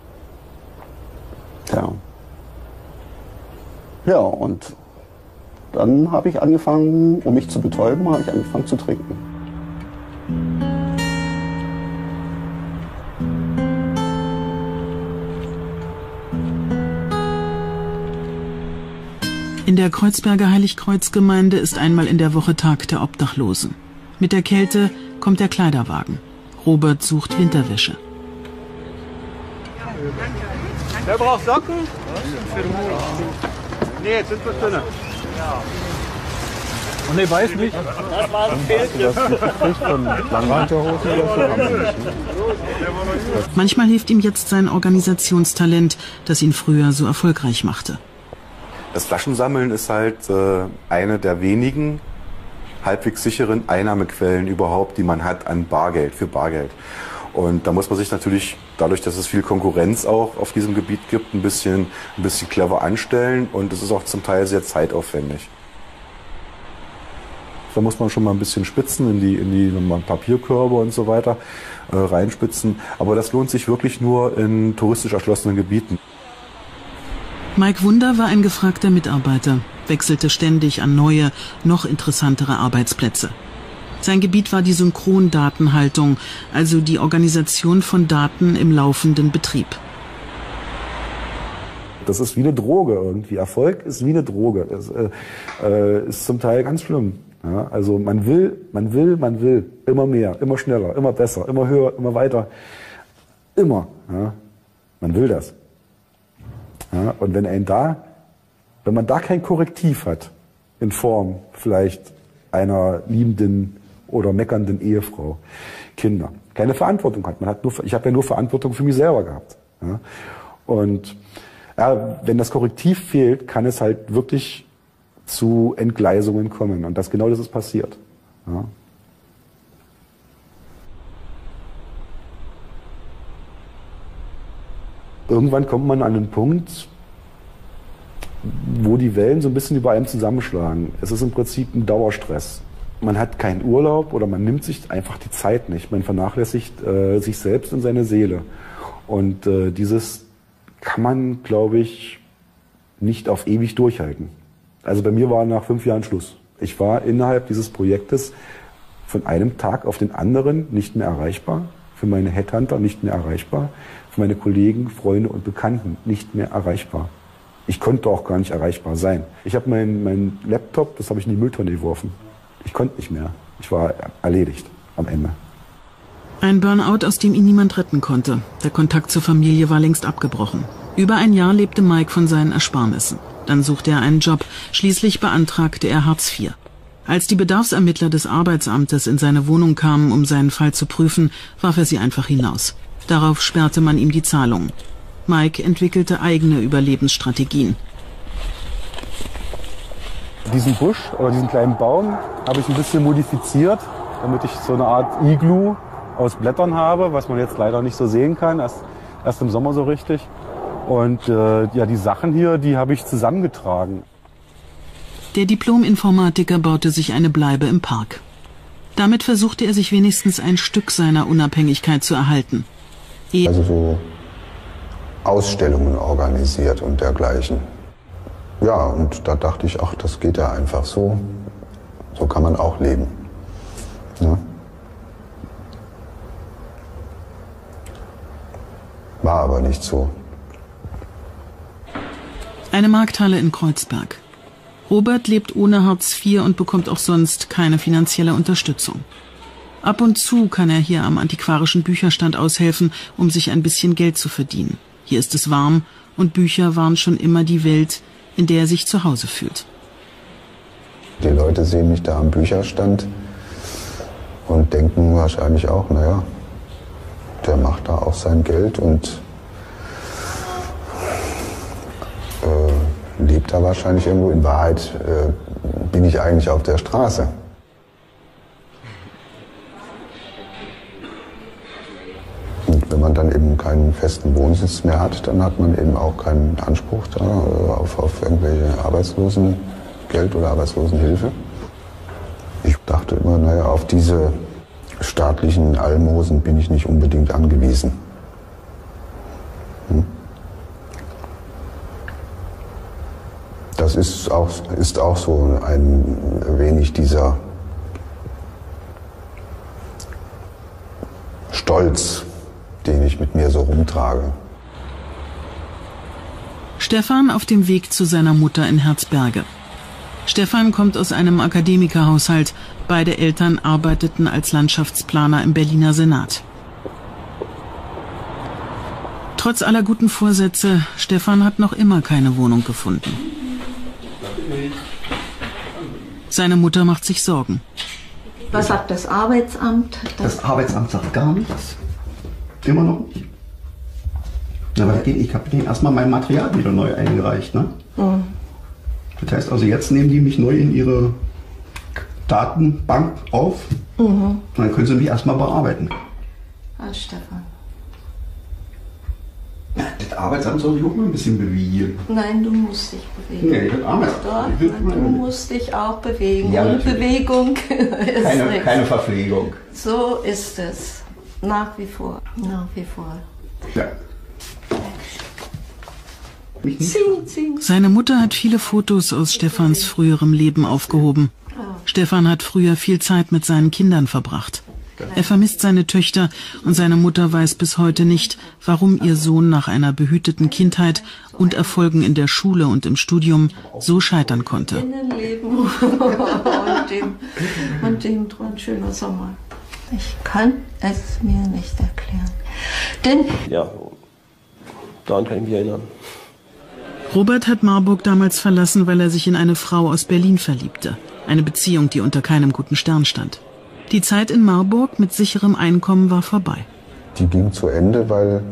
Ja. Ja, und dann habe ich angefangen, um mich zu betäuben, habe ich angefangen zu trinken. In der Kreuzberger Heiligkreuzgemeinde ist einmal in der Woche Tag der Obdachlosen. Mit der Kälte kommt der Kleiderwagen. Robert sucht Winterwäsche. Wer braucht Socken? Nee, jetzt sind wir drin. Und ich weiß nicht. Das war ein Manchmal hilft ihm jetzt sein Organisationstalent, das ihn früher so erfolgreich machte. Das Flaschensammeln ist halt äh, eine der wenigen halbwegs sicheren Einnahmequellen überhaupt, die man hat an Bargeld, für Bargeld. Und da muss man sich natürlich, dadurch, dass es viel Konkurrenz auch auf diesem Gebiet gibt, ein bisschen, ein bisschen clever anstellen, und es ist auch zum Teil sehr zeitaufwendig. Da muss man schon mal ein bisschen spitzen in die, in die Papierkörbe und so weiter, äh, reinspitzen. Aber das lohnt sich wirklich nur in touristisch erschlossenen Gebieten. Mike Wunder war ein gefragter Mitarbeiter, wechselte ständig an neue, noch interessantere Arbeitsplätze. Sein Gebiet war die Synchrondatenhaltung, also die Organisation von Daten im laufenden Betrieb. Das ist wie eine Droge irgendwie. Erfolg ist wie eine Droge. Das äh, äh, ist zum Teil ganz schlimm. Ja, also man will, man will, man will immer mehr, immer schneller, immer besser, immer höher, immer weiter. Immer. Ja, man will das. Ja, und wenn ein da, wenn man da kein Korrektiv hat, in Form vielleicht einer liebenden oder meckernden Ehefrau, Kinder, keine Verantwortung hat. Man hat nur, ich habe ja nur Verantwortung für mich selber gehabt. Ja, und ja, wenn das Korrektiv fehlt, kann es halt wirklich zu Entgleisungen kommen. Und das genau das ist passiert. Ja. Irgendwann kommt man an einen Punkt, wo die Wellen so ein bisschen über einem zusammenschlagen. Es ist im Prinzip ein Dauerstress. Man hat keinen Urlaub oder man nimmt sich einfach die Zeit nicht. Man vernachlässigt äh, sich selbst und seine Seele. Und äh, dieses kann man, glaube ich, nicht auf ewig durchhalten. Also bei mir war nach fünf Jahren Schluss. Ich war innerhalb dieses Projektes von einem Tag auf den anderen nicht mehr erreichbar, für meine Headhunter nicht mehr erreichbar, für meine Kollegen, Freunde und Bekannten nicht mehr erreichbar. Ich konnte auch gar nicht erreichbar sein. Ich habe meinen mein Laptop, das habe ich in die Mülltonne geworfen. Ich konnte nicht mehr. Ich war erledigt am Ende. Ein Burnout, aus dem ihn niemand retten konnte. Der Kontakt zur Familie war längst abgebrochen. Über ein Jahr lebte Mike von seinen Ersparnissen. Dann suchte er einen Job. Schließlich beantragte er Hartz vier. Als die Bedarfsermittler des Arbeitsamtes in seine Wohnung kamen, um seinen Fall zu prüfen, warf er sie einfach hinaus. Darauf sperrte man ihm die Zahlung. Mike entwickelte eigene Überlebensstrategien. Diesen Busch oder diesen kleinen Baum habe ich ein bisschen modifiziert, damit ich so eine Art Iglu aus Blättern habe, was man jetzt leider nicht so sehen kann, erst, erst im Sommer so richtig. Und äh, ja, die Sachen hier, die habe ich zusammengetragen. Der Diplom-Informatiker baute sich eine Bleibe im Park. Damit versuchte er sich wenigstens ein Stück seiner Unabhängigkeit zu erhalten. E also so Ausstellungen organisiert und dergleichen. Ja, und da dachte ich, ach, das geht ja einfach so. So kann man auch leben. Ja. War aber nicht so. Eine Markthalle in Kreuzberg. Robert lebt ohne Hartz vier und bekommt auch sonst keine finanzielle Unterstützung. Ab und zu kann er hier am antiquarischen Bücherstand aushelfen, um sich ein bisschen Geld zu verdienen. Hier ist es warm und Bücher waren schon immer die Welt, in der er sich zu Hause fühlt. Die Leute sehen mich da am Bücherstand und denken wahrscheinlich auch, naja, der macht da auch sein Geld und äh, lebt da wahrscheinlich irgendwo. In Wahrheit äh, bin ich eigentlich auf der Straße. Und wenn man dann eben keinen festen Wohnsitz mehr hat, dann hat man eben auch keinen Anspruch da auf, auf irgendwelche Arbeitslosengeld oder Arbeitslosenhilfe. Ich dachte immer, naja, auf diese staatlichen Almosen bin ich nicht unbedingt angewiesen. Hm? Das ist auch, ist auch so ein wenig dieser Stolz, den ich mit mir so rumtrage. Stefan auf dem Weg zu seiner Mutter in Herzberge. Stefan kommt aus einem Akademikerhaushalt. Beide Eltern arbeiteten als Landschaftsplaner im Berliner Senat. Trotz aller guten Vorsätze, Stefan hat noch immer keine Wohnung gefunden. Seine Mutter macht sich Sorgen. Was sagt das Arbeitsamt? Das, das Arbeitsamt sagt gar nichts. Immer noch nicht. Na, weil ich habe denen erstmal mein Material wieder neu eingereicht. Ne? Mhm. Das heißt also, jetzt nehmen die mich neu in ihre Datenbank auf. Mhm. Und dann können sie mich erstmal bearbeiten. Ah, Stefan. Ja, das Arbeitsamt soll sich auch mal ein bisschen bewegen. Nein, du musst dich bewegen. Nee, das Arbeitsamt. Doch, du musst dich auch bewegen. Ja, und Bewegung ist keine, keine Verpflegung. So ist es. Nach wie vor. Nach wie vor. Ja. Zing, zing. Seine Mutter hat viele Fotos aus Stefans früherem Leben aufgehoben. Stefan hat früher viel Zeit mit seinen Kindern verbracht. Er vermisst seine Töchter und seine Mutter weiß bis heute nicht, warum ihr Sohn nach einer behüteten Kindheit und Erfolgen in der Schule und im Studium so scheitern konnte. Innenleben und dem, und dem ein schöner Sommer. Ich kann es mir nicht erklären. Denn ja, daran kann ich mich erinnern. Robert hat Marburg damals verlassen, weil er sich in eine Frau aus Berlin verliebte. Eine Beziehung, die unter keinem guten Stern stand. Die Zeit in Marburg mit sicherem Einkommen war vorbei. Die ging zu Ende, weil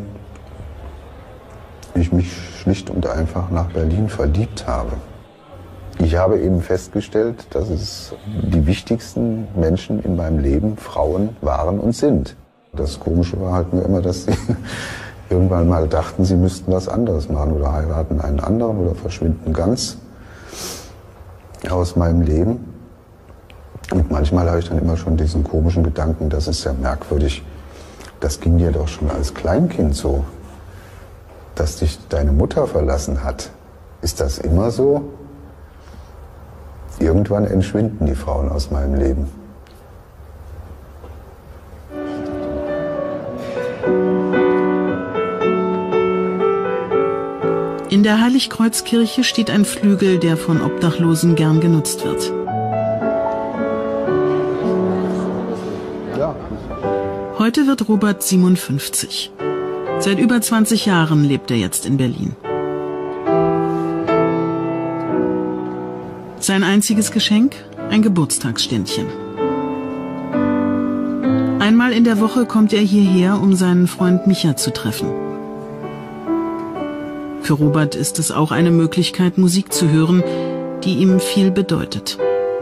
ich mich schlicht und einfach nach Berlin verliebt habe. Ich habe eben festgestellt, dass es die wichtigsten Menschen in meinem Leben Frauen waren und sind. Das Komische war halt nur immer, dass sie irgendwann mal dachten, sie müssten was anderes machen oder heiraten einen anderen oder verschwinden ganz aus meinem Leben. Und manchmal habe ich dann immer schon diesen komischen Gedanken, das ist ja merkwürdig, das ging dir doch schon als Kleinkind so, dass dich deine Mutter verlassen hat. Ist das immer so? Irgendwann entschwinden die Frauen aus meinem Leben. In der Heiligkreuzkirche steht ein Flügel, der von Obdachlosen gern genutzt wird. Ja. Heute wird Robert siebenundfünfzig. Seit über zwanzig Jahren lebt er jetzt in Berlin. Sein einziges Geschenk? Ein Geburtstagsständchen. Einmal in der Woche kommt er hierher, um seinen Freund Micha zu treffen. Für Robert ist es auch eine Möglichkeit, Musik zu hören, die ihm viel bedeutet.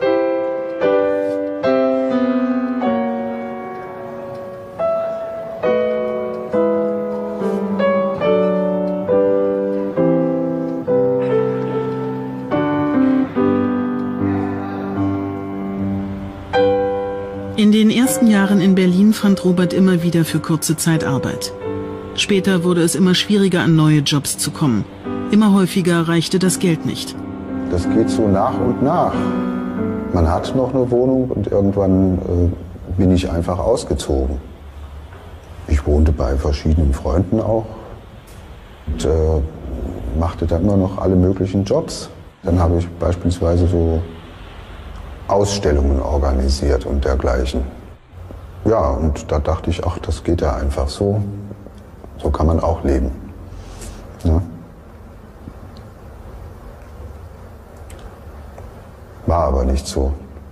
In den ersten Jahren in Berlin fand Robert immer wieder für kurze Zeit Arbeit. Später wurde es immer schwieriger, an neue Jobs zu kommen. Immer häufiger reichte das Geld nicht. Das geht so nach und nach. Man hat noch eine Wohnung und irgendwann äh, bin ich einfach ausgezogen. Ich wohnte bei verschiedenen Freunden auch und äh, machte dann immer noch alle möglichen Jobs. Dann habe ich beispielsweise so Ausstellungen organisiert und dergleichen. Ja, und da dachte ich, ach, das geht ja einfach so. So kann man auch leben. Ja. War aber nicht so.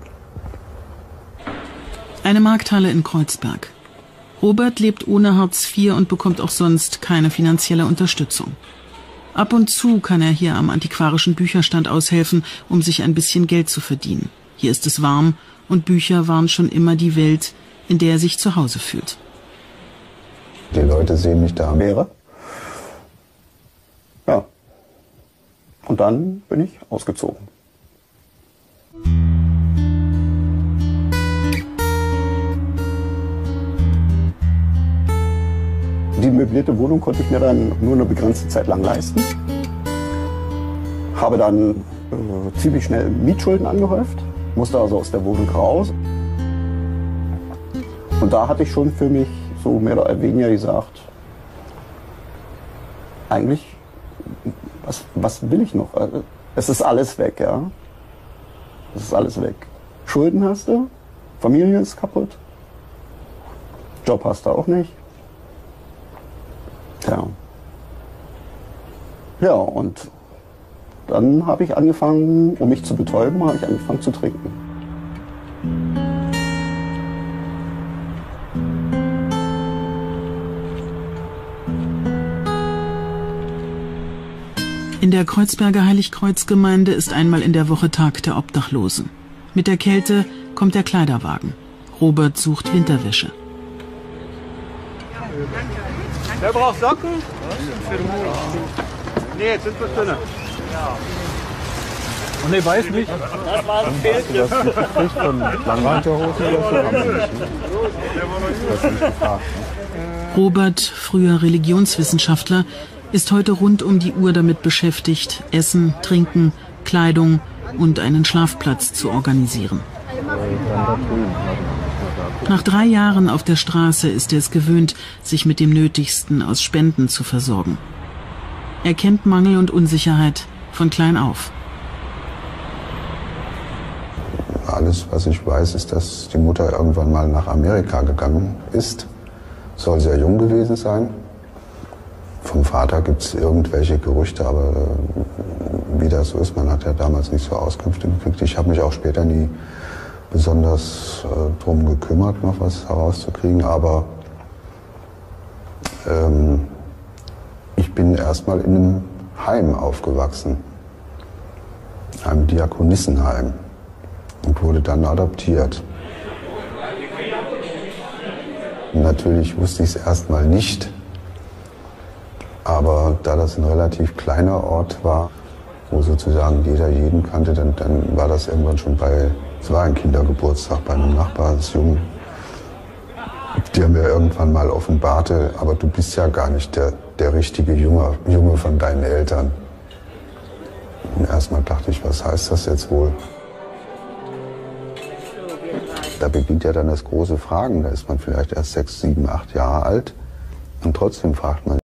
Eine Markthalle in Kreuzberg. Robert lebt ohne Hartz vier und bekommt auch sonst keine finanzielle Unterstützung. Ab und zu kann er hier am antiquarischen Bücherstand aushelfen, um sich ein bisschen Geld zu verdienen. Hier ist es warm und Bücher waren schon immer die Welt, in der er sich zu Hause fühlt. Die Leute sehen mich da. Wäre. Ja. Und dann bin ich ausgezogen. Die möblierte Wohnung konnte ich mir dann nur eine begrenzte Zeit lang leisten. Habe dann äh, ziemlich schnell Mietschulden angehäuft, musste also aus der Wohnung raus. Und da hatte ich schon für mich so mehr oder weniger gesagt, eigentlich, was, was will ich noch? Es ist alles weg, ja. Es ist alles weg. Schulden hast du, Familie ist kaputt, Job hast du auch nicht. Ja. Ja, und dann habe ich angefangen, um mich zu betäuben, habe ich angefangen zu trinken. In der Kreuzberger Heiligkreuzgemeinde ist einmal in der Woche Tag der Obdachlosen. Mit der Kälte kommt der Kleiderwagen. Robert sucht Winterwäsche. Wer braucht Socken? Nee, jetzt sind wir drin. Und ich weiß nicht. Das war ein Fehlgriff. Robert, früher Religionswissenschaftler, ist heute rund um die Uhr damit beschäftigt, Essen, Trinken, Kleidung und einen Schlafplatz zu organisieren. Nach drei Jahren auf der Straße ist er es gewöhnt, sich mit dem Nötigsten aus Spenden zu versorgen. Er kennt Mangel und Unsicherheit von klein auf. Alles, was ich weiß, ist, dass die Mutter irgendwann mal nach Amerika gegangen ist. Soll sehr jung gewesen sein. Vom Vater gibt es irgendwelche Gerüchte, aber wie das so ist, man hat ja damals nicht so Auskünfte gekriegt. Ich habe mich auch später nie besonders äh, drum gekümmert, noch was herauszukriegen, aber ähm, ich bin erstmal in einem Heim aufgewachsen, einem Diakonissenheim, und wurde dann adoptiert. Natürlich wusste ich es erstmal nicht, aber da das ein relativ kleiner Ort war, wo sozusagen jeder jeden kannte, dann, dann war das irgendwann schon bei, es war ein Kindergeburtstag bei einem Nachbarsjungen, der mir irgendwann mal offenbarte, aber du bist ja gar nicht der, der richtige Junge, Junge von deinen Eltern. Und erstmal dachte ich, was heißt das jetzt wohl? Da beginnt ja dann das große Fragen, da ist man vielleicht erst sechs, sieben, acht Jahre alt und trotzdem fragt man